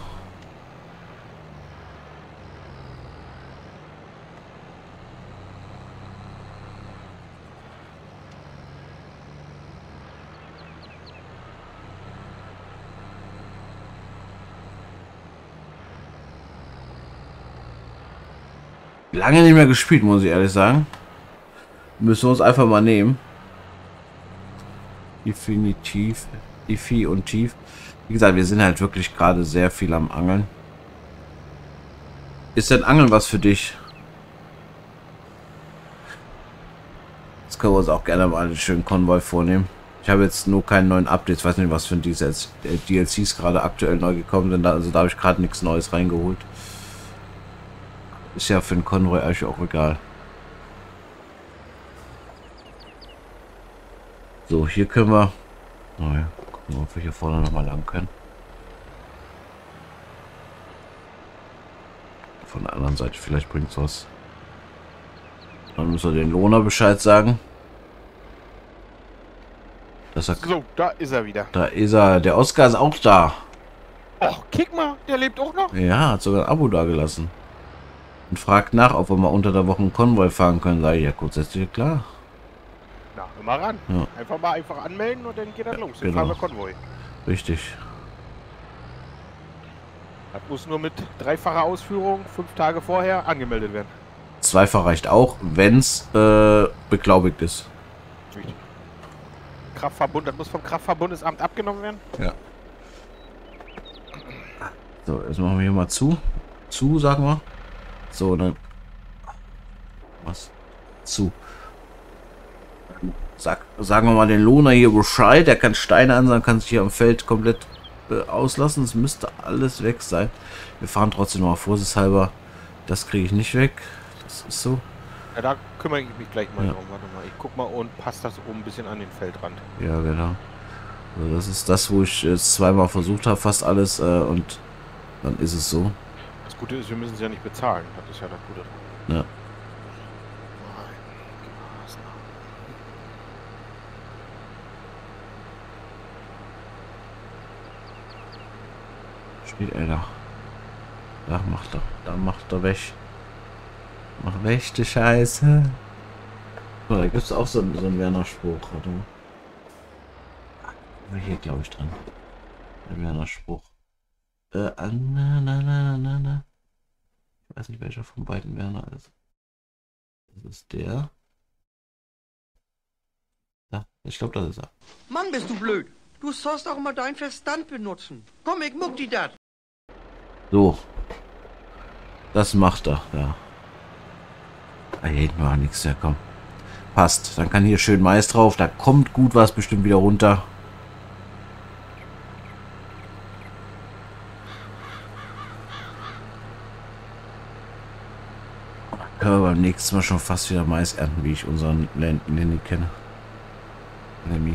Lange nicht mehr gespielt, muss ich ehrlich sagen. Müssen wir uns einfach mal nehmen. Definitiv. Ifi und tief. Wie gesagt, wir sind halt wirklich gerade sehr viel am Angeln. Ist denn Angeln was für dich? Jetzt können wir uns auch gerne mal einen schönen Konvoi vornehmen. Ich habe jetzt nur keinen neuen Updates. Ich weiß nicht, was für ein DLCs gerade aktuell neu gekommen sind. Also da habe ich gerade nichts Neues reingeholt. Ist ja für den Konvoi eigentlich auch egal. So, hier können wir... Naja, gucken wir, ob wir hier vorne nochmal lang können. Von der anderen Seite, vielleicht bringt es was. Dann müssen wir den Lohner Bescheid sagen. Dass er,
So, da ist er wieder.
da ist er. Der Oscar ist auch da.
Och, kick mal, der lebt auch noch.
Ja, hat sogar ein Abo da gelassen. Und fragt nach, ob wir mal unter der Woche einen Konvoi fahren können. Sag ich, ja, grundsätzlich klar.
Na, immer ran.
Ja.
Einfach anmelden und dann geht das los. Dann
genau.
fahren wir Konvoi.
Richtig.
Das muss nur mit dreifacher Ausführung 5 Tage vorher angemeldet werden.
Zweifach reicht auch, wenn es beglaubigt ist.
Richtig. Kraftverbund, das muss vom Kraftverbundesamt abgenommen werden.
Ja. So, jetzt machen wir hier mal zu. Sagen wir. So, dann. Was? Zu. Sagen wir mal den Lohner hier Bescheid. Der kann Steine ansammeln, kann sich hier am Feld komplett auslassen. Es müsste alles weg sein. Wir fahren trotzdem noch mal vorsichtshalber. Das kriege ich nicht weg. Das ist so.
Ja, da kümmere ich mich gleich mal
Ja.
drum. Warte mal, ich guck mal und passe das oben ein bisschen an den Feldrand.
Ja, genau. Also das ist das, wo ich jetzt zweimal versucht habe, fast alles. Und dann ist es so.
Das Gute ist, wir müssen sie ja nicht bezahlen. Das ist ja das Gute.
Ja. Steht er da. Da macht er. Da macht er weg. Mach weg, die Scheiße. So, da gibt es auch so einen Werner-Spruch. Warte mal. Hier, glaube ich, dran. Der Werner-Spruch. Na. Ich weiß nicht, welcher von beiden Werner ist. Das ist der. Ja, ich glaube, das ist er.
Mann, bist du blöd. Du sollst auch mal deinen Verstand benutzen. Komm, ich muck die dat.
So. Das macht er, ja. Da hinten war nichts, ja, komm. Passt. Dann kann hier schön Mais drauf. Da kommt gut was bestimmt wieder runter. Können wir beim nächsten Mal schon fast wieder Mais ernten, wie ich unseren Lenny kenne. Lenny.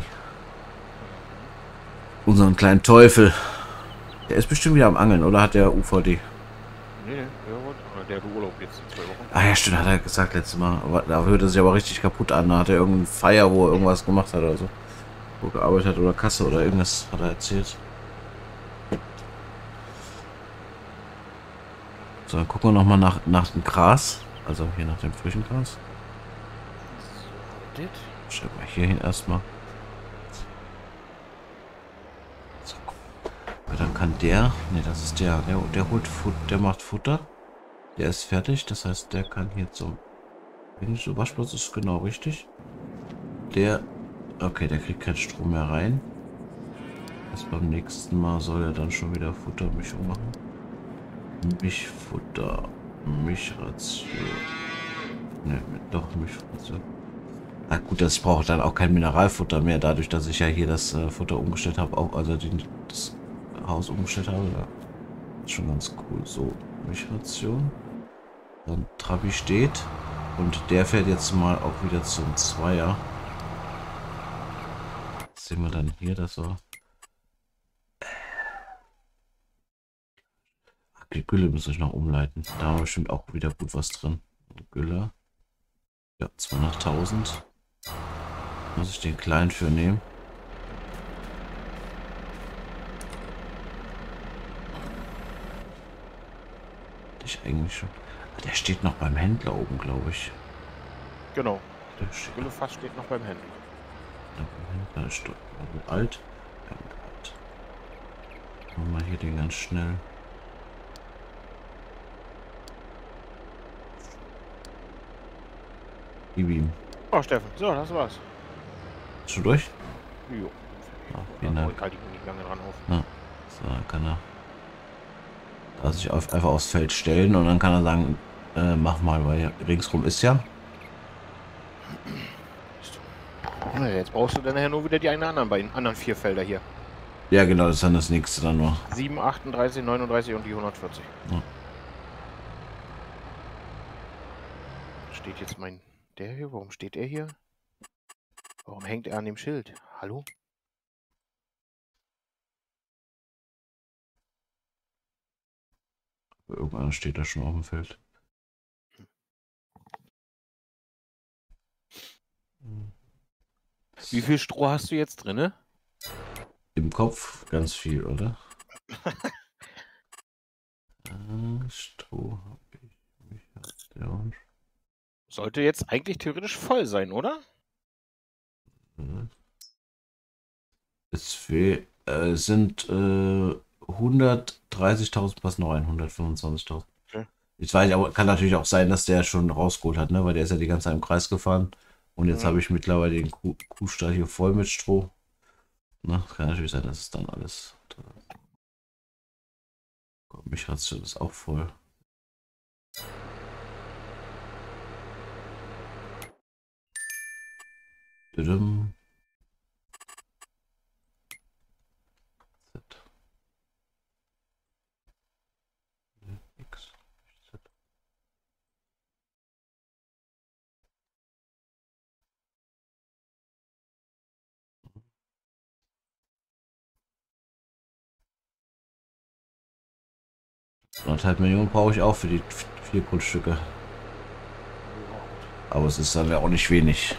Unseren kleinen Teufel. Der ist bestimmt wieder am Angeln, oder hat der UVD?
Nee, der hat Urlaub jetzt in 2 Wochen.
Ah ja, stimmt, hat er gesagt letztes Mal. Aber da hört er sich aber richtig kaputt an. Da hat er irgendeinen Feier, wo er irgendwas gemacht hat oder so. Wo er gearbeitet hat oder Kasse oder irgendwas hat er erzählt. So, dann gucken wir nochmal nach dem Gras. Also hier nach dem frischen Gras.
So,
Schau mal hier hin erstmal. So. Ja, dann kann der. Ne, das ist der holt Futter, der macht Futter. Der ist fertig, das heißt, der kann hier zum Waschplatz, ist genau richtig. Der, okay, der kriegt keinen Strom mehr rein. Das beim nächsten Mal soll er dann schon wieder Futtermischung machen. Milchfutter, Milchration. Ne, doch Milchration. Na gut, das braucht dann auch kein Mineralfutter mehr, dadurch, dass ich ja hier das Futter umgestellt habe, auch also das Haus umgestellt habe. Ja. Ist schon ganz cool. So, Milchration. Dann Trabi steht und der fährt jetzt mal auch wieder zum Zweier. Jetzt sehen wir dann hier, dass er die Gülle muss ich noch umleiten. Da haben wir bestimmt auch wieder gut was drin. Gülle. Ja, 200.000. Muss ich den kleinen für nehmen. Ich eigentlich schon. Der steht noch beim Händler oben, glaube ich.
Genau.
Der steht
Güllefass steht noch beim Händler.
noch beim Händler. Ist doch alt. Ja, alt. Machen wir hier den ganz schnell. Gib ihm.
Oh, Steffen. So, das war's.
Schon durch?
Jo.
Ja, vielen Dank.
Ich halte ihn nicht lange dran auf.
Ja. So, dann kann er da sich einfach aufs Feld stellen und dann kann er sagen, mach mal, weil ringsrum ist ja.
Ja, jetzt brauchst du dann nachher nur wieder die anderen beiden, anderen 4 Felder hier.
Ja, genau, das ist dann das nächste dann nur.
7, 38, 39 und die 140.
Ja.
Steht jetzt der hier? Warum steht er hier? Warum hängt er an dem Schild? Hallo?
Irgendwann steht er schon auf dem Feld.
Wie viel Stroh hast du jetzt drinne?
Im Kopf ganz viel, oder? Stroh habe ich.
Sollte jetzt eigentlich theoretisch voll sein, oder?
Es sind 130.000, passen noch ein, 125.000.
Okay.
Jetzt weiß ich, aber kann natürlich auch sein, dass der schon rausgeholt hat, ne? Weil der ist ja die ganze Zeit im Kreis gefahren. Und jetzt habe ich mittlerweile den Kuhstall hier voll mit Stroh. Na, kann natürlich sein, dass es dann alles. Mich hat das auch voll. Tudum. Z. X. Z. $1,5 Millionen brauche ich auch für die 4 Grundstücke. Aber es ist dann ja auch nicht wenig.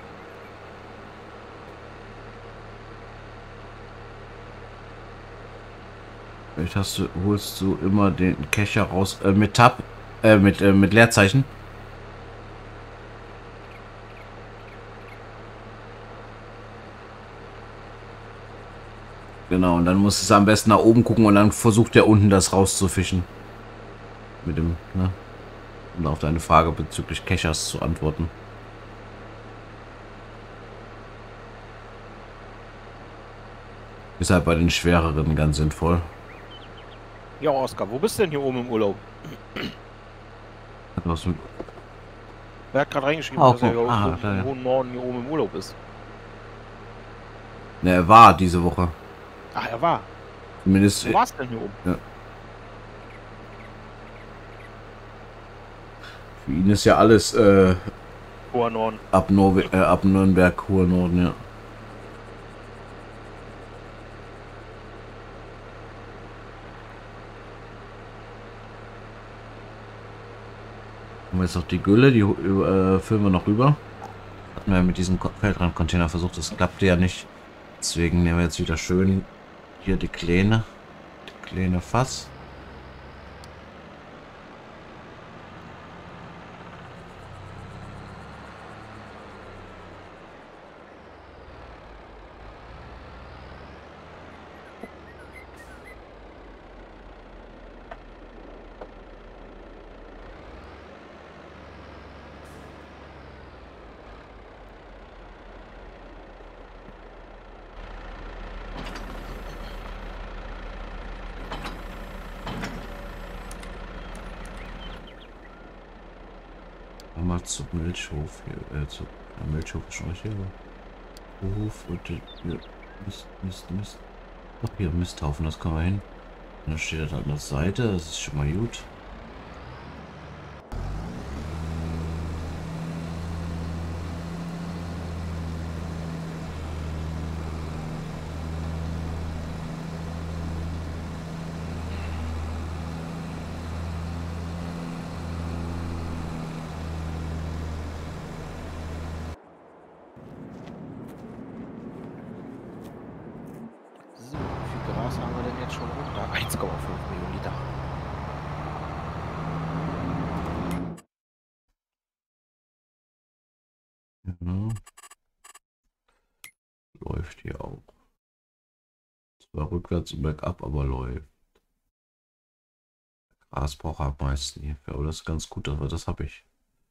Vielleicht holst du immer den Kescher raus mit Tab, mit Leerzeichen. Genau, und dann musst du es am besten nach oben gucken und dann versucht der unten das rauszufischen. Mit dem, ne? Um auf deine Frage bezüglich Kechers zu antworten. Ist halt bei den schwereren ganz sinnvoll.
Ja, Oskar, wo bist du denn hier oben im Urlaub?
Was mit
Wer hat gerade reingeschrieben,
Ah,
dass er
guck.
hier
Da, ja.
im hohen Norden hier oben im Urlaub ist?
Ne, er war diese Woche.
Ach, er war.
Zumindest.
Wo war's denn hier oben?
Ja. Für ihn ist ja alles
Hoher Norden.
ab Nürnberg, hoher Norden, ja. Haben wir jetzt noch die Gülle, die füllen wir noch rüber. Hatten wir mit diesem Feldrandcontainer versucht, das klappte ja nicht. Deswegen nehmen wir jetzt wieder schön hier die kleine Fass. Mal zum Milchhof hier, Milchhof ist schon hier, aber Hof und Mist. Doch hier Misthaufen, das können wir hin. Und dann steht das an der Seite, das ist schon mal gut.
So, wie viel Gras haben wir denn jetzt schon runter? 1,5 Millionen Liter.
Ja. Läuft hier auch. Zwar rückwärts und bergab, aber läuft. Gras braucht er am meisten hier. Aber das ist ganz gut, aber das habe ich.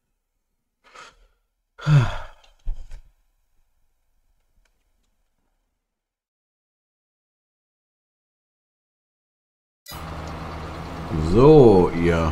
So, ihr.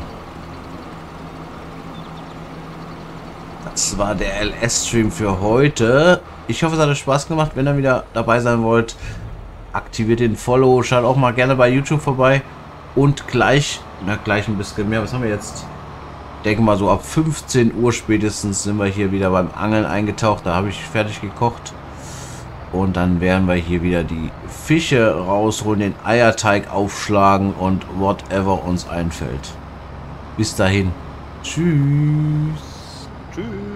Das war der LS-Stream für heute. Ich hoffe, es hat euch Spaß gemacht. Wenn ihr wieder dabei sein wollt, aktiviert den Follow. Schaut auch mal gerne bei YouTube vorbei. Und gleich ein bisschen mehr. Was haben wir jetzt? Ich denke mal so ab 15 Uhr spätestens sind wir hier wieder beim Angeln eingetaucht. Da habe ich fertig gekocht. Und dann werden wir hier wieder die Fische rausholen, den Eierteig aufschlagen und whatever uns einfällt. Bis dahin. Tschüss.
Tschüss.